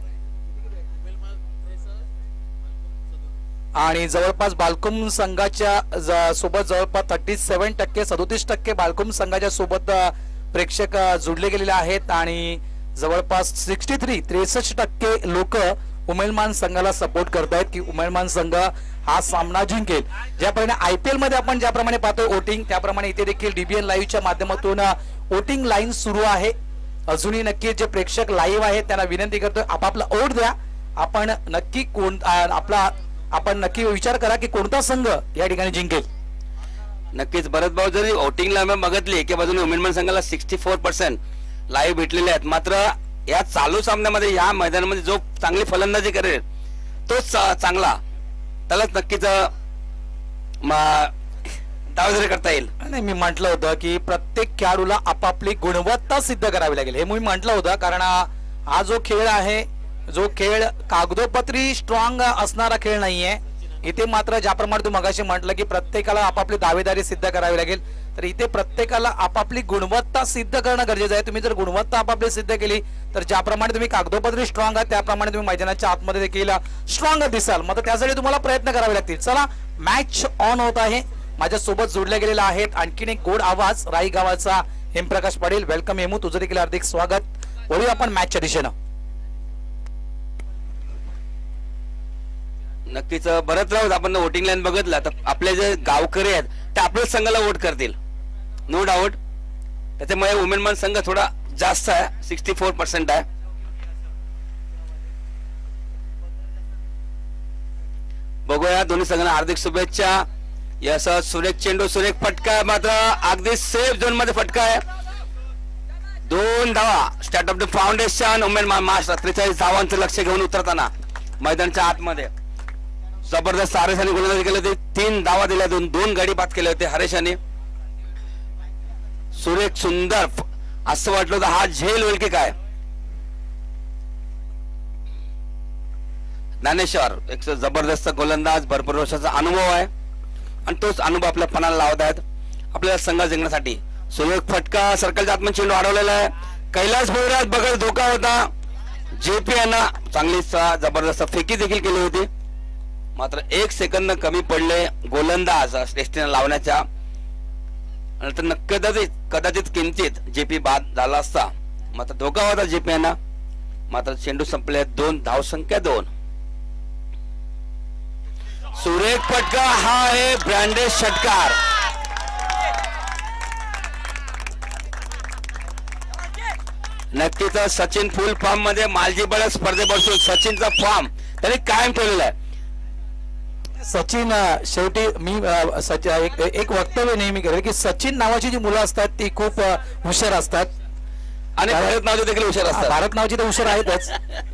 आणि जवळपास बालकुम संघाच्या सोबत जवळपास 37% 37% बालकुम संघाच्या सोबत प्रेक्षक जोडले गेलेले आहेत. आणि जवळपास 63% लोक उमेदमान संघाला सपोर्ट करतायत की उमेदमान संघ हा सामना जिंकेल. ज्याप्रमाणे IPL मध्ये आपण ज्याप्रमाणे पाहतोय वोटिंग, त्याप्रमाणे इथे देखील डीबीएन लाईव्हच्या माध्यमातून वोटिंग लाईन सुरू आहे. अजूनही नक्की जे प्रेक्षक लाईव्ह आहेत त्यांना विनंती करतोय आपापला वोट द्या. आपण नक्की आपण नक्की विचार करा की कोणता संघ या ठिकाणी जिंकेल. नक्कीच भरत भाऊ, जरी वोटिंगला बघितली एका बाजूने उमेदमान संघाला 64% लाईव्ह भेटलेले आहेत. मात्र या चालू सामन्यामध्ये या मैदानामध्ये जो चांगली फलंदाजी करेल तोच चांगला, त्यालाच नक्कीच दावेदारी करता येईल. नाही, मी म्हटलं होतं की प्रत्येक खेळाडूला आपापली गुणवत्ता सिद्ध करावी लागेल, हे मी म्हटलं होतं. कारण हा जो खेळ आहे, जो खेळ कागदोपत्री स्ट्रॉंग असणारा खेळ नाहीये. इथे मात्र ज्याप्रमाणे तू मगाशी म्हटलं की प्रत्येकाला आपापली दावेदारी सिद्ध करावी लागेल, तर इथे प्रत्येकाला आपापली गुणवत्ता सिद्ध करणं गरजेचं आहे. तुम्ही जर गुणवत्ता आपापली सिद्ध केली तर ज्याप्रमाणे तुम्ही कागदोपत्री स्ट्रॉंग आहात त्याप्रमाणे तुम्ही मैदानाच्या आतमध्ये देखील स्ट्रॉंग दिसाल. मग त्यासाठी तुम्हाला प्रयत्न करावे लागतील. चला, मॅच ऑन होत आहे. माझ्या सोबत जोडले गेलेले आहेत आणखीन एक गोड आवाज, राई गावाचा हेमप्रकाश पाटील. वेलकम हेमू, तुझं देखील हार्दिक स्वागत. वळूया आपण मॅचच्या दिशेनं. नक्कीच बरंच राहूत. आपण वोटिंग लाईन बघितला तर आपले जे गावकरी आहेत ते आपल्याच संघाला वोट करतील, नो डाऊट. त्याच्यामुळे उमेदमान संघ थोडा जास्त आहे, 64% आहे. बघूया, दोन्ही संघांना हार्दिक शुभेच्छा. यस, सुरेख चेंडू, सुरेख फटका, मात्र अगदी सेफ झोन मध्ये फटका आहे. 2 धावा start of the foundation. Umedman master 43 धावांचं लक्ष घेऊन उतरताना मैदानाच्या आतमध्ये जबरदस्त हरेशाने गोलंदाजी केली होती. 3 धावा दिल्या, 2 गडी बाद केले होते हरेशाने. सुरेख, सुंदर, असं वाटलं होतं हा झेल होईल की काय. ज्ञानेश्वर एक जबरदस्त गोलंदाज, भरपूर वर्षाचा अनुभव आहे आणि तोच अनुभव आपल्या पणाला लावत आहेत आपल्याला संघ जिंकण्यासाठी. सुरेख फटका, सर्कलच्या आतमध्ये चेंडू अडवलेला आहे. कैलास भोईराज बघत धोका होता. JP यांना चांगली जबरदस्त फेकी देखील केली होती. मात्र 1 सेकंद कमी पडले गोलंदाज श्रेष्ठीने लावण्याच्या, नंतर कदाचित किंचित JP बाद झाला असता. मात्र धोका होता JP यांना. मात्र चेंडू संपले, 2 धावसंख्या 2. सुरेख फटका, हा आहे ब्रँडेड षटकार. नक्कीच सचिन फुल फॉर्म मध्ये मालजी बळ स्पर्धेपासून सचिनचा फॉर्म त्यांनी कायम ठेवलेला आहे. सचिन शेवटी मी एक वक्तव्य नेहमी करेल की सचिन नावाची जी मुलं असतात ती खूप हुशार असतात आणि भारत नावाचे देखील हुशार असतात. भारत नावाची तर हुशार आहेतच.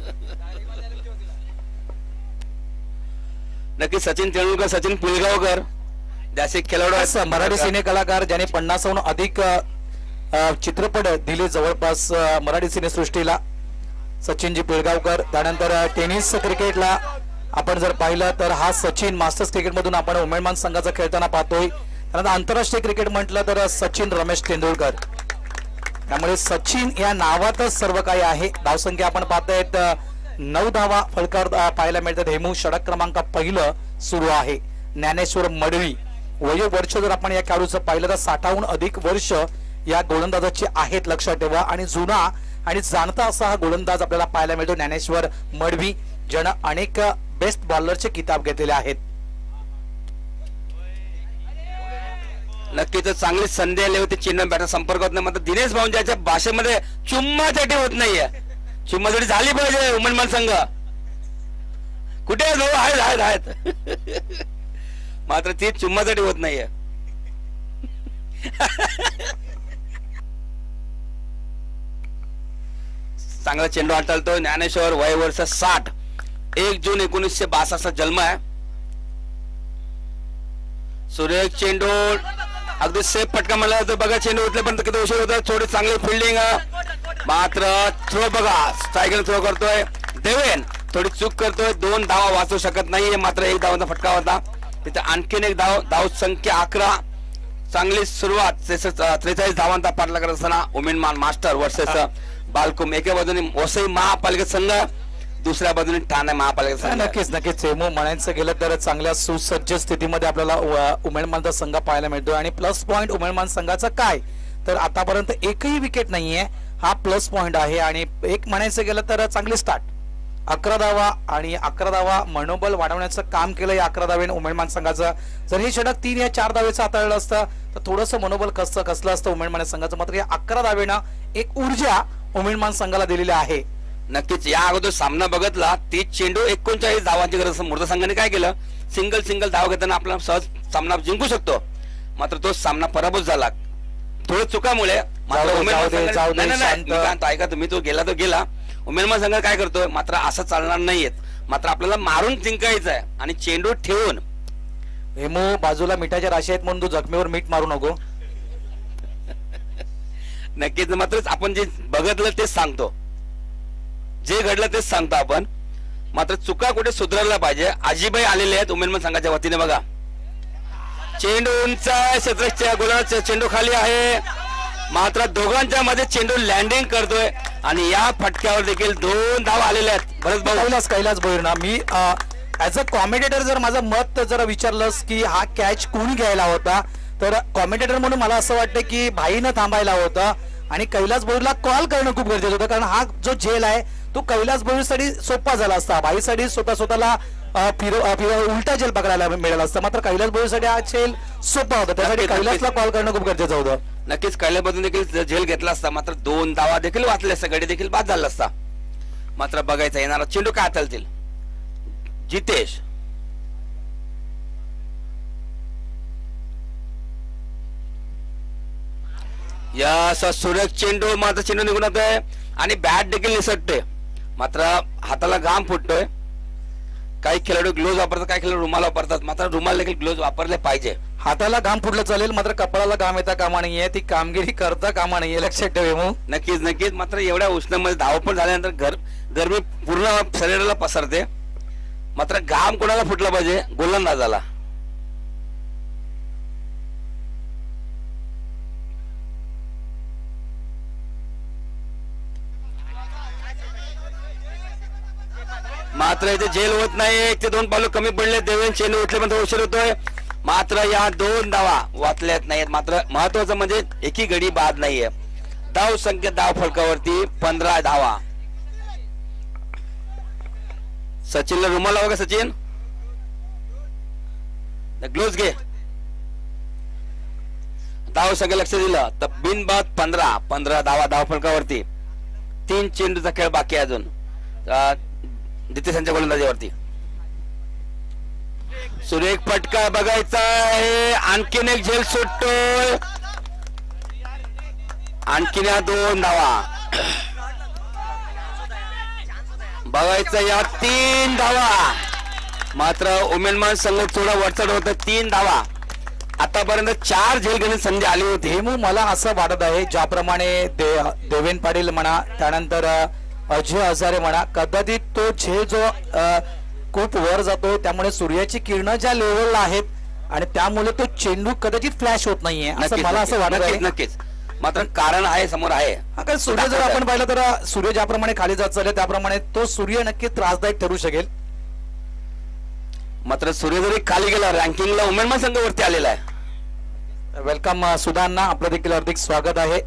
नक्की सचिन तेंडुलकर, सचिन पुलगावकर जसे खेळाडू, मराठी सिने कलाकार ज्याने 50हून अधिक चित्रपट दिले जवळपास मराठी सिनेसृष्टीला, सचिनजी पिळगावकर. त्यानंतर टेनिस क्रिकेटला आपण जर पाहिलं तर हा सचिन मास्टर्स क्रिकेट मधून आपण उमेदमान संघाचा खेळताना पाहतोय. त्यानंतर आंतरराष्ट्रीय क्रिकेट म्हटलं तर सचिन रमेश तेंडुलकर, त्यामुळे सचिन या नावातच सर्व काही आहे. धावसंख्या आपण पाहतायत 9 धावा फलकावर पाहायला मिळतात. हेमू षटक क्रमांक पहिलं सुरू आहे. ज्ञानेश्वर मडवी वय वर्ष जर आपण या खेळाडूचं पाहिलं तर 60हून अधिक वर्ष या गोलंदाजाची आहेत, लक्षात ठेवा. आणि जुना आणि जाणता असा हा गोलंदाज आपल्याला पाहायला मिळतो ज्ञानेश्वर मडवी, ज्यानं अनेक बेस्ट बॉलरचे किताब घेतलेले आहेत. नक्कीच चांगली संधी आली होती. चेंडू बॅटर संपर्क होत नाही. मात्र दिनेश भाऊंच्या भाषेमध्ये चुम्मासाठी होत नाहीये. चुम्मासाठी झाली पाहिजे उमनमान संघ. कुठे आहेत मात्र ती चुम्मासाठी होत नाहीये. चांगला चेंडू हाताळतो ज्ञानेश्वर, वय वर्ष 60, 1 जून 1962 जन्म आहे. सुरेख चेंडू अगदी सेफ फटका म्हणला जातो. बघा चेंडू उचलेपर्यंत किती उशीर होता. थोडी चांगली फिल्डिंग, मात्र थ्रो बघा स्ट्रायकर थ्रो करतोय देवेन, थोडी चूक करतोय. 2 धावा वाचू शकत नाहीये. मात्र 1 धावाचा फटका होता. तिथे आणखीन 1 धाव संख्या 11. चांगली सुरुवात. 43 धावांचा पाठला करत असताना उमेनमान मास्टर वर्सेस बालकुम. एका बाजूने वसई महापालिका संघ, दुसऱ्या बाजूने ठाणे महापालिका संघ. नक्कीच हेमू म्हणायचं गेलं तर चांगल्या सुसज्ज स्थितीमध्ये आपल्याला उमेदमानचा संघ पाहायला मिळतोय. आणि प्लस पॉइंट उमेदमान संघाचा काय तर आतापर्यंत एकही विकेट नाहीये, हा प्लस पॉइंट आहे. आणि एक म्हणायचं गेलं तर चांगली स्टार्ट, 11 धावा आणि 11 धावा मनोबल वाढवण्याचं काम केलं या 11 धावेने उमेदमान संघाचं. जर हे षटक 3 या 4 धावेचं हाताळलं असतं तर थोडंसं मनोबल कसलं असतं उमेदमान संघाचं. मात्र या 11 धावेनं एक ऊर्जा उमेदमान संघाला दिलेली आहे. नक्कीच या अगोदर सामना बघितला, 30 चेंडू 39 धावांची गरज. मूर्त संघाने काय केलं, सिंगल धाव घेताना आपला सहज सामना जिंकू शकतो. मात्र तो सामना पराभूत झाला थोड्या चुकामुळे. ऐका तुम्ही, तो गेला. उमेदमान संघ काय करतोय, मात्र असं चालणार नाहीयेत. मात्र आपल्याला मारून जिंकायचं आहे आणि चेंडू ठेवून. हेमू बाजूला मिठाच्या राशी आहेत म्हणून तू जखमीवर मीठ मारू नको. नक्कीच. मात्र आपण जे बघितलं तेच सांगतो, जे घडलं तेच सांगतो आपण. मात्र चुका कुठे सुधारला पाहिजे. आजीबाई आलेले आहेत उमेदमान संघाच्या वतीने. बघा चेंडू उंच, क्षेत्राच्या गोलाचा चेंडू खाली आहे. मात्र दोघांच्या मध्ये चेंडू लँडिंग करतोय आणि या फटक्यावर देखील 2 धावा आलेल्या आहेत. बरंच कैलास भोईरना, मी ऍज अ कॉमेंटेटर जर माझं मत जर विचारलंस की हा कॅच कोणी घ्यायला होता तर कॉमेंटेटर म्हणून मला असं वाटतं की भाईनं थांबायला होतं आणि कैलास भोईरला कॉल करणं खूप गरजेचं होतं. कारण हा जो झेल आहे तो कैलास भोईरसाठी सोपा झाला असता. भाईसाठी स्वतःला उलटा झेल पकडायला मिळाला असता. मात्र कैलास भोईरसाठी हा झेल सोपा होता, त्यासाठी कैलासला कॉल करणं खूप गरजेचं होतं. नक्कीच कैलास मधून देखील झेल घेतला असता. मात्र 2 धावा देखील वाचले असता, गडी देखील बाद झाला असता. मात्र बघायचा येणारा चेंडू काय चालतील. जितेश या सुरेख चेंडू, मात्र चेंडू निघून जातोय आणि बॅट देखील निसटते. मात्र हाताला घाम फुटतोय. काही खेळाडू ग्लोव्ह वापरतात, काही खेळाडू रुमाल वापरतात. मात्र रुमाल देखील ग्लोव्ह वापरले पाहिजे. हाताला घाम फुटलं चालेल, मात्र कपाळाला घाम येता कामा नाहीये, ती कामगिरी करता कामा नाहीये, लक्षात ठेव. नक्कीच. मात्र एवढ्या उष्णामध्ये धावपण झाल्यानंतर गरमी पूर्ण शरीराला पसरते. मात्र घाम कोणाला फुटला पाहिजे, गोलंदाजाला. मात्र इथे झेल होत नाही. 1 ते 2 पावलं कमी पडले. देवेन चेंडू उठल्यापर्यंत उशीर होतोय. मात्र या 2 धावा वाचल्यात नाहीत. मात्र महत्वाचं म्हणजे एकही गडी बाद नाहीये. धाव संख्या धाव फलकावरती 15 धावा. सचिनला रुमाल लावा का सचिन, ग्लोव्ज घे. धाव संख्या लक्ष दिलं तर बिनबाद 15 धावा धाव फलकावरती. 3 चेंडूचा खेळ बाकी आहे अजून जितेशांच्या गोलंदाजीवरती. सुरेख फटका बघायचा आहे. आणखीन एक झेल सुटतोय. आणखीन या 2 धावा बघायचं. या 3 धावा. मात्र उमेदमान संघ थोडा वरचढ होत. 3 धावा. आतापर्यंत 4 झेल घेण्याची संधी आली होती. हेमू मला असं वाटत आहे ज्याप्रमाणे देवेन पाटील म्हणा, त्यानंतर अजय हजारे म्हणा, कदाचित तो झेल जो खूप वर जातो त्यामुळे सूर्याची किरणं ज्या लेवलला आहेत आणि त्यामुळे तो चेंडू कदाचित फ्लॅश होत नाहीये असं नक्कीच, मला असं वाटत नक्कीच आहे. नक्कीच मात्र कारण आहे, समोर आहे. हा, कारण सूर्य जर आपण पाहिलं तर सूर्य ज्याप्रमाणे खाली जात चालले त्याप्रमाणे तो सूर्य नक्की त्रासदायक ठरू शकेल. मात्र सूर्य जरी खाली गेला रँकिंगला उमेदवार संघ वरती आलेला आहे. वेलकम सुधांना, आपलं देखील हार्दिक स्वागत आहे.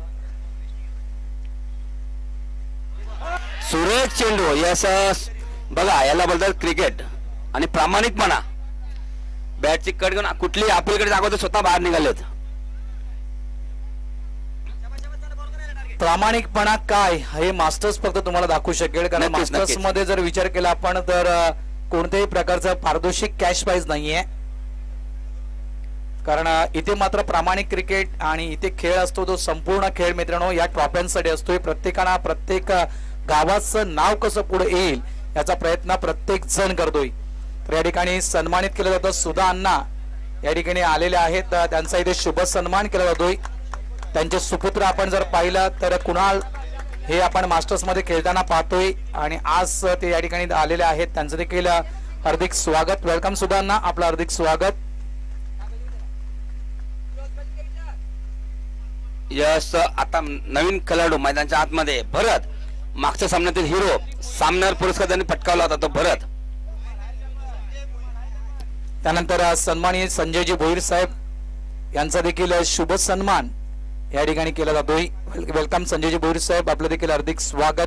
सुरेख चेंडू यस बघा, याला बोलतात क्रिकेट आणि प्रामाणिकपणा. बॅटची कट घेऊन कुठली आपल्याकडे अगोदर स्वतः बाहेर निघालेत. प्रामाणिकपणा काय हे मास्टर्स फक्त तुम्हाला दाखवू शकेल, कारण नक्कीच, मास्टर्स नक्कीच. मध्ये जर विचार केला आपण तर कोणत्याही प्रकारचं पारितोषिक कॅश प्राइज नाहीये. कारण इथे मात्र प्रामाणिक क्रिकेट आणि इथे खेळ असतो तो संपूर्ण खेळ मित्रांनो या ट्रॉफ्यांसाठी असतोय. प्रत्येकाला प्रत्येक गावाचं नाव कसं पुढे येईल याचा प्रयत्न प्रत्येक जण करतोय. तर या ठिकाणी सन्मानित केलं जातं. सुधा अण्णा या ठिकाणी आलेले आहेत, त्यांचा इथे शुभ सन्मान केला जातोय. त्यांचे सुपुत्र आपण जर पाहिलं तर कुणाल हे आपण मास्टर्स मध्ये खेळताना पाहतोय आणि आज ते या ठिकाणी आलेले आहेत. त्यांचं देखील हार्दिक स्वागत. वेलकम सुधा अण्णा, आपलं हार्दिक स्वागत. यस आता नवीन खेळाडू मैदानाच्या आतमध्ये भरत, मागच्या सामन्यातील हिरो, सामन्यावर पुरस्कार त्यांनी पटकावला होता तो भरत. त्यानंतर सन्मानित संजयजी भोईर साहेब यांचा देखील शुभ सन्मान या ठिकाणी केला जातोय. वेलकम संजयजी भोईर साहेब, आपलं देखील हार्दिक स्वागत.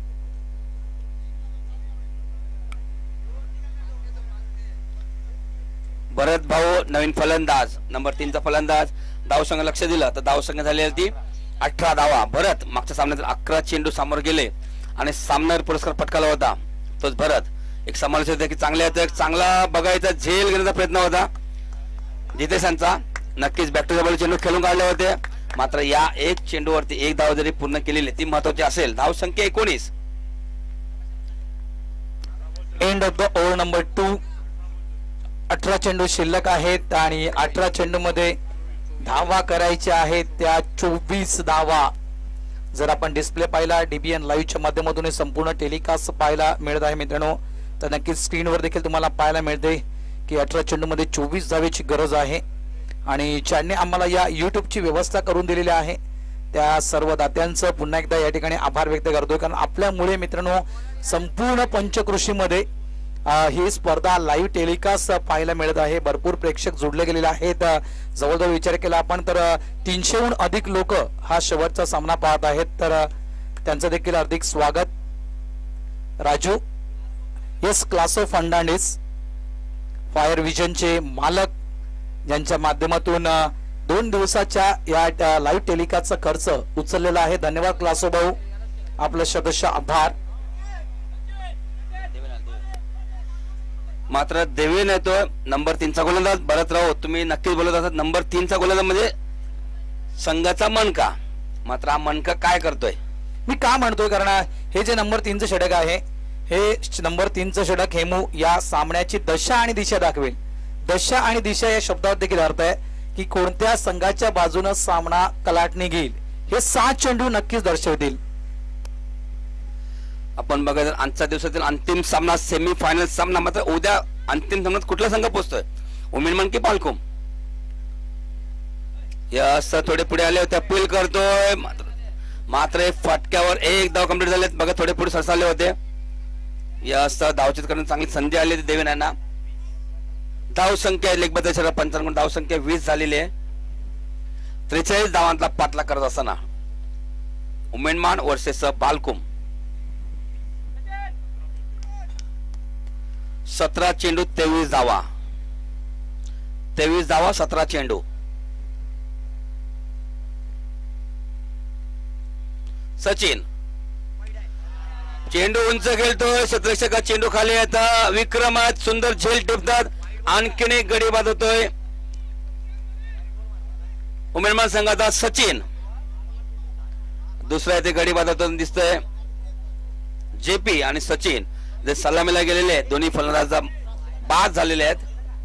भरत भाऊ नवीन फलंदाज, नंबर 3चा फलंदाज. धावसंख्या लक्ष दिलं तर धावसंख्या झाली होती 18 धावा. भरत मागच्या सामन्यात 11 चेंडू समोर गेले आणि सामन्यावर पुरस्कार पटकावला होता तोच भरत. एक समालोचक होता की चांगला बघायचा झेल घेण्याचा प्रयत्न होता जितेश यांचा. नक्कीच बॅक टू द बॉल चेंडू खेळून काढले होते, मात्र या एक चेंडूवरती एक धाव जरी पूर्ण केलेली ती महत्वाची असेल. धावसंख्या 19. End of the over number 2. 18 चेंडू शिल्लक आहेत आणि 18 चेंडू मध्ये धावा करायच्या आहेत त्या 24 धावा. जर आपण डिस्प्ले पाहिला डीबीएन लाईव्हच्या माध्यमातून हे संपूर्ण टेलिकास्ट पाहायला मिळत आहे मित्रांनो, तर नक्कीच स्क्रीनवर देखील तुम्हाला पाहायला मिळते की 18 चेंडू मध्ये 24 धावेची गरज आहे. आणि ज्यांनी आम्हाला या युट्यूबची व्यवस्था करून दिलेली आहे त्या सर्व दात्यांचं पुन्हा एकदा या ठिकाणी आभार व्यक्त करतोय, कारण आपल्यामुळे मित्रांनो संपूर्ण पंचकृषीमध्ये ही स्पर्धा लाईव्ह टेलिकास्ट पाहायला मिळत आहे. भरपूर प्रेक्षक जोडले गेलेले आहेत. जवळजवळ विचार केला आपण तर 300हून अधिक लोक हा शेवटचा सामना पाहत आहेत, तर त्यांचं देखील हार्दिक स्वागत. राजू येस क्लास ऑफ फंडांडिस फायर विजनचे मालक ज्यांच्या माध्यमातून 2 दिवसाच्या या लाईव्ह टेलिकास्टचा खर्च उचललेला आहे. धन्यवाद क्लासो भाऊ, आपलं शतशः आभार. मात्र देवेन येतो नंबर 3चा गोलंदाज. भरतराव तुम्ही नक्कीच बोलत असतात नंबर 3चा गोलंदाज म्हणजे संघाचा मणका. मात्र हा मणका काय करतोय मी का म्हणतोय, कारण हे जे नंबर 3चं षटक आहे हे नंबर 3चं षटक हेमू या सामन्याची दशा आणि दिशा दाखवेल. दशा आणि दिशा या शब्दावर देखील अर्थ आहे की कोणत्या संघाच्या बाजूने सामना कलाटणी घेईल हे 7 चेंडू नक्कीच दर्शवतील. आपण बघा आजच्या दिवसातील अंतिम सामना सेमी फायनल सामना. मात्र उद्या अंतिम सामन्यात कुठला संघ पोहोचतोय, उमेदवार की पालकुम. यस थोडे पुढे आले होते, अपील करतोय मात्र फटक्यावर एक धाव कंप्लीट झाले. बघा थोडे पुढे सरसावले होते. यस धावचित करण्याची चांगली संधी आली होती देवेन यांना. धाव संख्या लेखबद्ध 55 धाव संख्या 20 झालेली आहे. 43 धावांचा पाठलाग करत असताना उमेदमान वर्सेस बालकुम. 17 चेंडू 23 धावा. 23 धावा 17 चेंडू. सचिन चेंडू उंच खेळतोय, क्षेत्ररक्षक चेंडू खाली येतात. विक्रम आहेत, सुंदर झेल टिपतात. आणखीन एक गडी बाद होतोय उमेदवार संघाचा सचिन. दुसरा इथे गडी बाद होताना दिसतोय जेपी आणि सचिन जे सलामीला गेलेले दोन्ही फलंदाज बाद झालेले आहेत.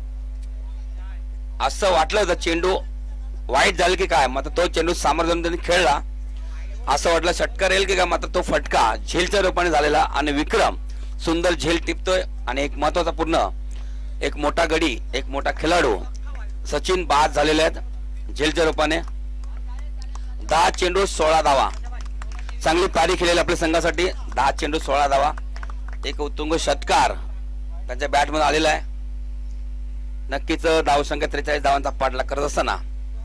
असं वाटलं होतं चेंडू वाईट झालं की काय, मात्र तो चेंडू सामोर त्यांनी खेळला. असं वाटलं षटकार येईल की काय, मात्र तो फटका झेलच्या रूपाने झालेला आणि विक्रम सुंदर झेल टिपतोय. आणि एक महत्वाचा पूर्ण एक मोठा गडी, एक मोठा खेळाडू सचिन बाद झालेले आहेत झेलच्या रूपाने. 10 चेंडू 16 धावा. चांगली पारी खेळलेली आपल्या संघासाठी. 10 चेंडू 16 धावा. एक उत्तुंग षटकार त्यांच्या बॅटमध्ये आलेला आहे. नक्कीच धावसंख्या 43 धावांचा पाठलाग करत असताना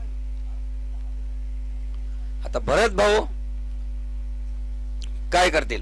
आता भरत भाऊ काय करतील.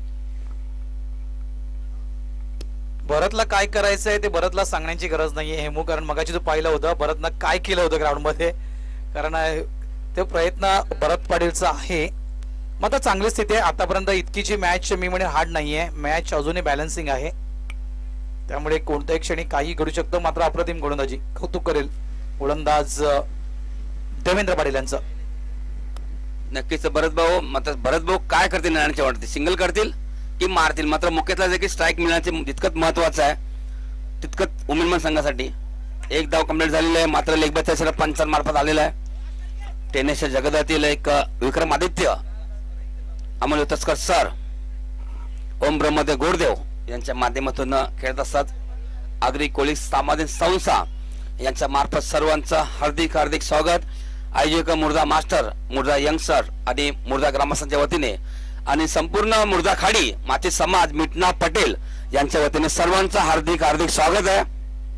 भरतला काय करायचं आहे ते भरतला सांगण्याची गरज नाहीये हेमू, कारण मगाची जो पाहिलं होतं भरतनं काय केलं होतं ग्राउंड मध्ये, कारण ते प्रयत्न भरत पाटीलचा आहे. मग आता चांगली स्थिती आहे. आतापर्यंत इतकीची मॅच मी म्हणे हार्ड नाहीये, मॅच अजूनही बॅलन्सिंग आहे, त्यामुळे कोणत्याही क्षणी काही घडू शकतं. मात्र अप्रतिम गोलंदाजी, कौतुक करेल गोलंदाज देवेंद्र पाटील यांचं. नक्कीच भरत भाऊ काय करतील निर्णयाच्या वाटते, सिंगल करतील की मारतील. मात्र मुख्यतः जे की स्ट्राईक मिळण्याचे जितकंच महत्वाचं आहे तितकंच उमेदवार संघासाठी. एक धाव कंप्लीट झालेला आहे. मात्र लेग बाय पंचांमार्फत आलेला आहे. टेनिसच्या जगतातील एक विक्रमादित्य अमोल तस्कर सर, ओम ब्रह्मदेव गोडदेव यांच्या माध्यमातून खेळत असतात. आगरी कोळी सामाजिक संस्था यांच्या मार्फत सर्वांचं हार्दिक हार्दिक स्वागत. आयोजक मुर्दा मास्टर, मुर्दा यंग सर आणि मुर्दा ग्रामस्थांच्या वतीने आणि संपूर्ण मुर्दा खाडी माती समाज मिटना पटेल यांच्या वतीने सर्वांचं हार्दिक हार्दिक स्वागत आहे.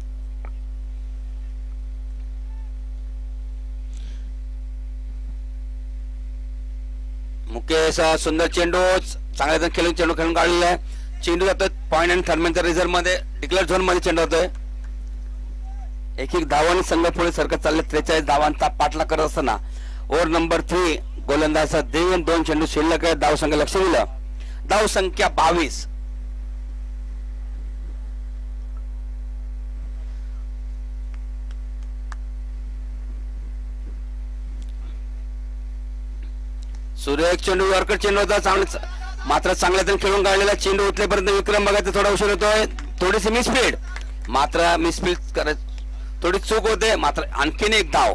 मुकेश सुंदर चेंडू चांगल्या चेंडू खेळून काढलेला आहे. चेंडू जातोय पॉइंट आणि थर्डमॅनच्या रिझर्व्ह मध्ये डिक्लेअर झोन मध्ये चेंडू होतोय. एक धावांनी संघ पुढे सरकत चालले. 43 धावांचा पाठलाग करत असताना ओव्हर नंबर 3 गोलंदाज देवेन 2 चेंडू शिल्लक आहे. धाव संख्या लक्ष दिलं, धाव संख्या 22. सुरेख चेंडू वरकर चेंडू होता चांगला, मात्र चांगल्या खेळून काढलेला चेंडू उचलेपर्यंत विक्रम बघायचा थोडा उशीर होतोय. थोडीशी मिसफीड, मात्र मिसफीड करत थोडी चूक होते. मात्र आणखीन एक धाव,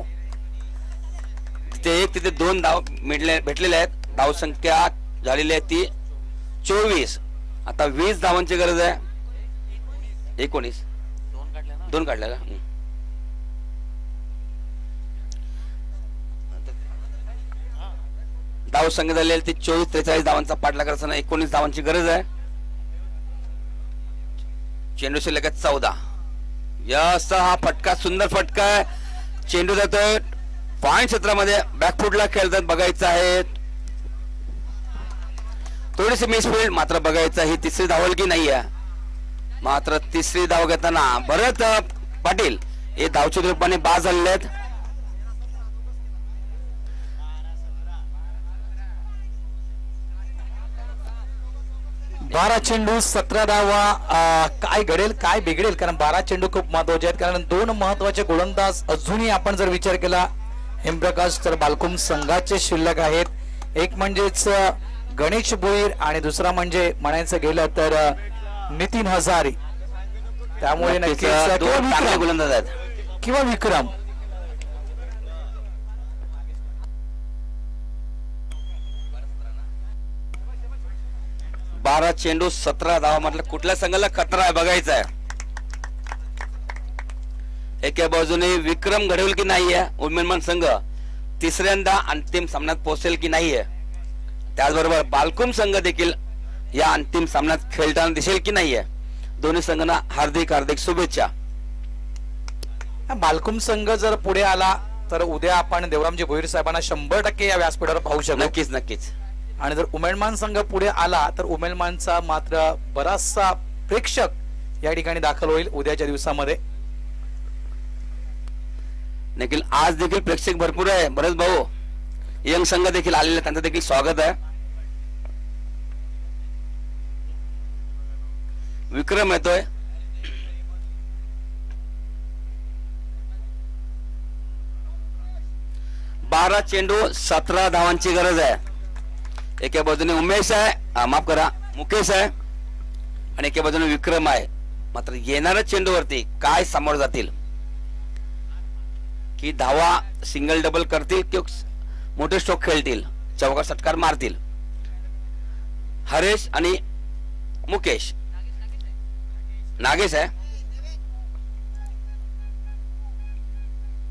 तिथे 2 धाव भेटलेले आहेत. धाव संख्या झालेली आहे ती 24. आता 20 धावांची गरज आहे. 19 2 काढल्या का. धाव संख्या झालेली ती 24-43 धावांचा पाठलाग करताना 19 धावांची गरज आहे. चेंडू शिल्लक 14. यस, हा फटका सुंदर फटका आहे. चेंडू जातोय पॉइंट क्षेत्रामध्ये, बॅकफुटला खेळतात बघायचं आहे. थोडीशी मिसफील्ड, मात्र बघायचं ही तिसरी धावल की नाही आहे. मात्र तिसरी धाव घेताना भरत पाटील हे धावच्या रूपाने बाद झालेले आहेत. 12 चेंडू 17 धावा. काय घडेल काय बिघडेल, कारण 12 चेंडू खूप महत्वाचे आहेत, कारण 2 महत्वाचे गोलंदाज अजूनही आपण जर विचार केला हेमप्रकाश तर बालकुम संघाचे शिल्लक आहेत. एक म्हणजेच गणेश भोईर आणि दुसरा म्हणजे म्हणायचं गेलं तर नितीन हजारी. त्यामुळे नक्कीच गोलंदाज आहेत किंवा विक्रम. बारा चेंडू 17 धावा म्हटलं कुठल्या संघाला खतरा आहे बघायचं आहे. एका बाजूने विक्रम घडवल की नाहीये उमेदवार संघ तिसऱ्यांदा अंतिम सामन्यात पोहोचेल की नाहीये, त्याचबरोबर बालकुम संघ देखील या अंतिम सामन्यात खेळताना दिसेल की नाहीये. दोन्ही संघांना हार्दिक हार्दिक शुभेच्छा. बालकुम संघ जर पुढे आला तर उद्या आपण देवरामजी भोईर साहेबांना 100% या व्यासपीठावर पाहू शकतो. नक्कीच नक्कीच. आणि जर उमेदमान संघ पुढे आला तर उमेदमानचा मात्र बराचसा प्रेक्षक या ठिकाणी दाखल होईल उद्याच्या दिवसामध्ये. देखील आज देखील प्रेक्षक भरपूर आहे. बरेच भाऊ यंग संघ देखील आलेले, त्यांचं देखील स्वागत आहे. विक्रम येतोय. बारा चेंडू 17 धावांची गरज आहे. एका बाजूने उमेश आहे, माफ करा मुकेश आहे, आणि एका बाजूने विक्रम आहे. मात्र येणाऱ्या चेंडूवरती काय समोर जातील, की धावा सिंगल डबल करतील किंवा मोठे स्ट्रोक खेळतील, चौका षटकार मारतील. हरेश आणि मुकेश, नागेश आहे.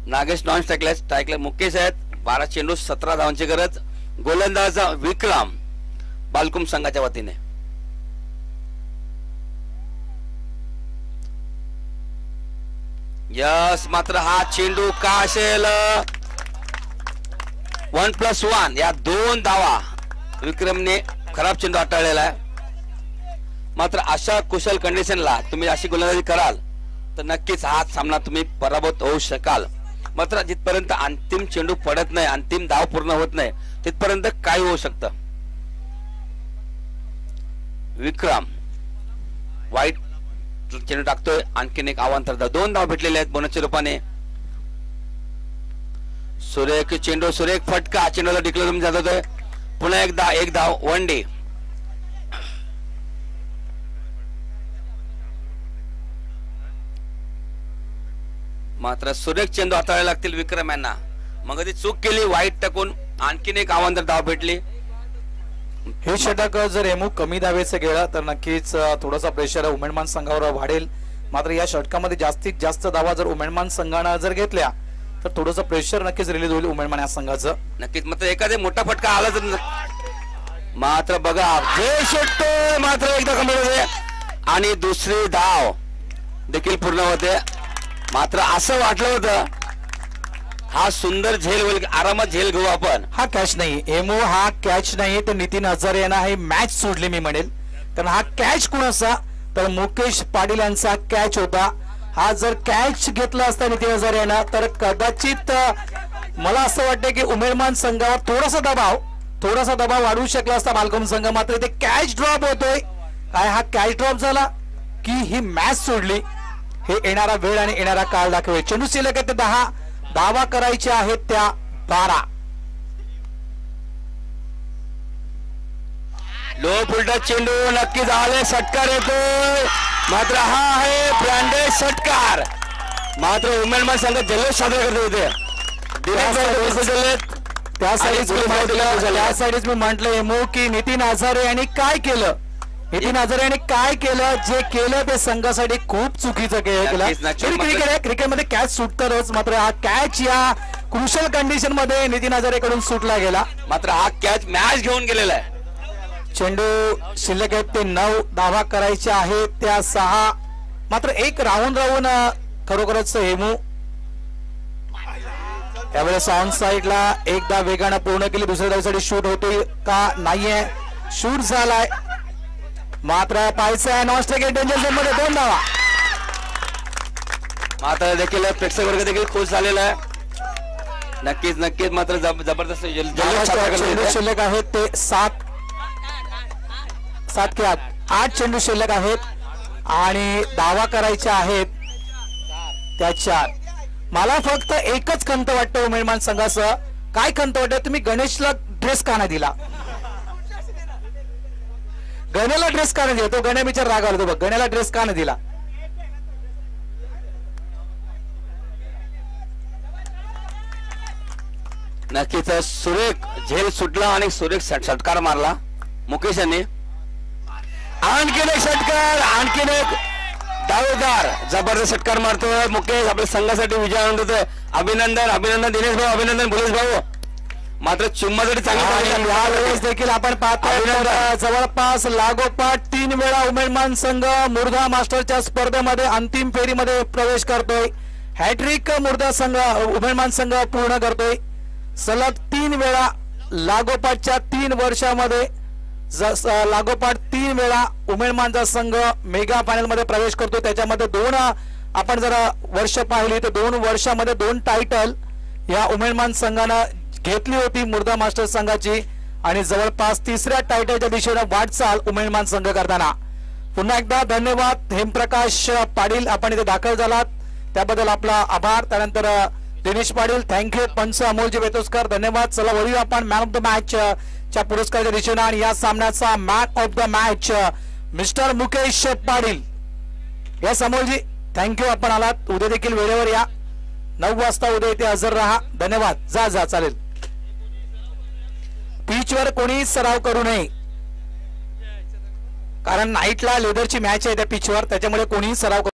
नागेश नॉन स्ट्रायकला मुकेश आहेत. 12 चेंडू 17 धावांची गरज. गोलंदाज विक्रम बालकुम संघाच्या वतीने. यस, मात्र हा चेंडू का असेल 1+1 या 2 धावा विक्रमने खराब चेंडू हाताळलेला आहे. मात्र अशा कुशल कंडिशनला तुम्ही अशी गोलंदाजी कराल तर नक्कीच हा सामना तुम्ही पराभूत होऊ शकाल. मात्र जिथपर्यंत अंतिम चेंडू पडत नाही, अंतिम धाव पूर्ण होत नाही, तिथपर्यंत काय होऊ शकतं. विक्रम वाईट चेंडू टाकतोय. आणखीन एक अवांतर धाव. 2 धाव भेटलेले आहेत बोनसच्या रूपाने. सुरेख चेंडू, सुरेख फटका. चेंडूला डिक्लेअर जात होतोय. पुन्हा एकदा 1 धाव. 1 डे. मात्र सुरेख चेंडू हाताळायला लागतील विक्रम यांना. मग ती चूक केली, वाईट टाकून आणखीन एक अवांतर धाव भेटली. हे षटक जर हेमू कमी धावेचं गेलं तर नक्कीच थोडासा प्रेशर उमेदमान संघावर वाढेल. मात्र या षटकामध्ये जास्तीत जास्त धावा जर उमेदमान संघानं जर घेतल्या तर थोडंसं प्रेशर नक्कीच रिलीज होईल उमेदमान या संघाचं. नक्कीच. मात्र एखादा मोठा फटका आला तर मात्र बघा जे षटक मात्र एकदा कमी होते आणि दुसरी धाव देखील पूर्ण होते. मात्र असं वाटलं होतं हा सुंदर झेल होईल, आरामात झेल घेऊ आपण. हा कॅच नाही हेमू, हा कॅच नाही. तर नितीन हजारे यांना ही मॅच सोडली मी म्हणेल. कारण हा कॅच कोणाचा तर मुकेश पाटील यांचा कॅच होता. हा जर कॅच घेतला असता नितीन हजारे यांना तर कदाचित मला असं वाटतं की उमेदमान संघावर थोडासा दबाव वाढवू शकला असता बालकोम संघ. मात्र इथे कॅच ड्रॉप होतोय. काय हा कॅच ड्रॉप झाला की ही मॅच सोडली हे येणारा वेळ आणि येणारा काळ दाखवेल. चेंडू शिल्लक आहे ते 10 धावा करायच्या आहेत त्या 12. लो फुलटा चेंडू नक्कीच आले. षटकार येतोय. मात्र हा आहे ब्रँडेड षटकार. मात्र उमेदवार संघ जल्लोष साजरा करत होते. त्या साईडच मी म्हटलं हेमू की नितीन हजारे यांनी काय केलं. नितीन हजारे यांनी काय केलं, जे केलं ते संघासाठी खूप चुकीचं केलं. क्रिकेटमध्ये कॅच सुटतच. मात्र हा कॅच या क्रुशल कंडिशन मध्ये नितीन हजारे कडून सुटला गेला. मात्र हा कॅच मॅच घेऊन गेलेला आहे. चेंडू शिल्लक आहेत ते 9 धावा करायच्या आहेत त्या 6. मात्र एक राहून खरोखरच हेमू त्यावेळेस ऑन साइडला एकदा वेगानं पूर्ण केली. दुसऱ्या धावेसाठी शूट होतोय का नाहीये. शूट झालाय. मात्र पाहायचं नॉन स्ट्राइक डेंजर झोन मध्ये 2 धावा. मात्र देखील प्रेक्षक वर्ग देखील खुश झालेला आहे. नक्कीच. मात्र जबरदस्त शिल्लक आहेत ते 7 की 8 चेंडू शिल्लक आहेत आणि धावा करायच्या आहेत त्या 4. मला फक्त एकच खंत वाटतं उमेदवार संघाचं. काय खंत वाटतं, तुम्ही गणेशला ड्रेस का नाही दिला. गण्याला ड्रेस का नाही दिला. तो गण्या बिचार राग आला तो बघ. गण्याला ड्रेस का नाही दिला. नक्कीच सुरेख झेल सुटला आणि सुरेख षटकार मारला मुकेश यांनी. आणखीन एक षटकार, आणखीन एक दावेदार जबरदस्त षटकार मारतोय मुकेश. आपल्या संघासाठी विजय आनंद होतोय. अभिनंदन दिनेश भाऊ, अभिनंदन भुलेश भाऊ. मात्र चुम्मासाठी चांगली यावेळेस देखील आपण पाहतोय जवळपास लागोपाठ 3 वेळा उमेदमान संघ मुर्धा मास्टरच्या स्पर्धेमध्ये अंतिम फेरीमध्ये प्रवेश करतोय. हॅट्रिक मुर्धा संघ उमेदमान संघ पूर्ण करतोय. सलग 3 वेळा लागोपाठच्या 3 वर्षामध्ये लागोपाठ 3 वेळा उमेदमानचा संघ मेगा फायनल मध्ये प्रवेश करतो. त्याच्यामध्ये 2 आपण जर वर्ष पाहिली तर 2 वर्षामध्ये 2 टायटल या उमेदमान संघानं घेतली होती मुर्धा मास्टर संघाची आणि जवळपास 3ऱ्या टायटलच्या दिशेने वाटचाल उमेदमान संघ करताना. पुन्हा एकदा धन्यवाद हेमप्रकाश पाटील, आपण इथे दाखल झालात त्याबद्दल आपला आभार. त्यानंतर दिनेश पाटील थँक्यू. पंच अमोलजी वेतोस्कर धन्यवाद. चला वळूया आपण मॅन ऑफ द मॅच च्या पुरस्काराच्या दिशेने आणि या सामन्याचा man of the match mister Mukesh Patil. Yes Amolji thank you, आपण आलात. उद्या देखील वेळेवर या. 9 वाजता उद्या इथे हजर राहा. धन्यवाद. जा चालेल. पिचवर कोणी सराव करू नये कारण नाईटला लेदरची मॅच आहे त्या पिचवर, त्याच्यामुळे कोणीही सराव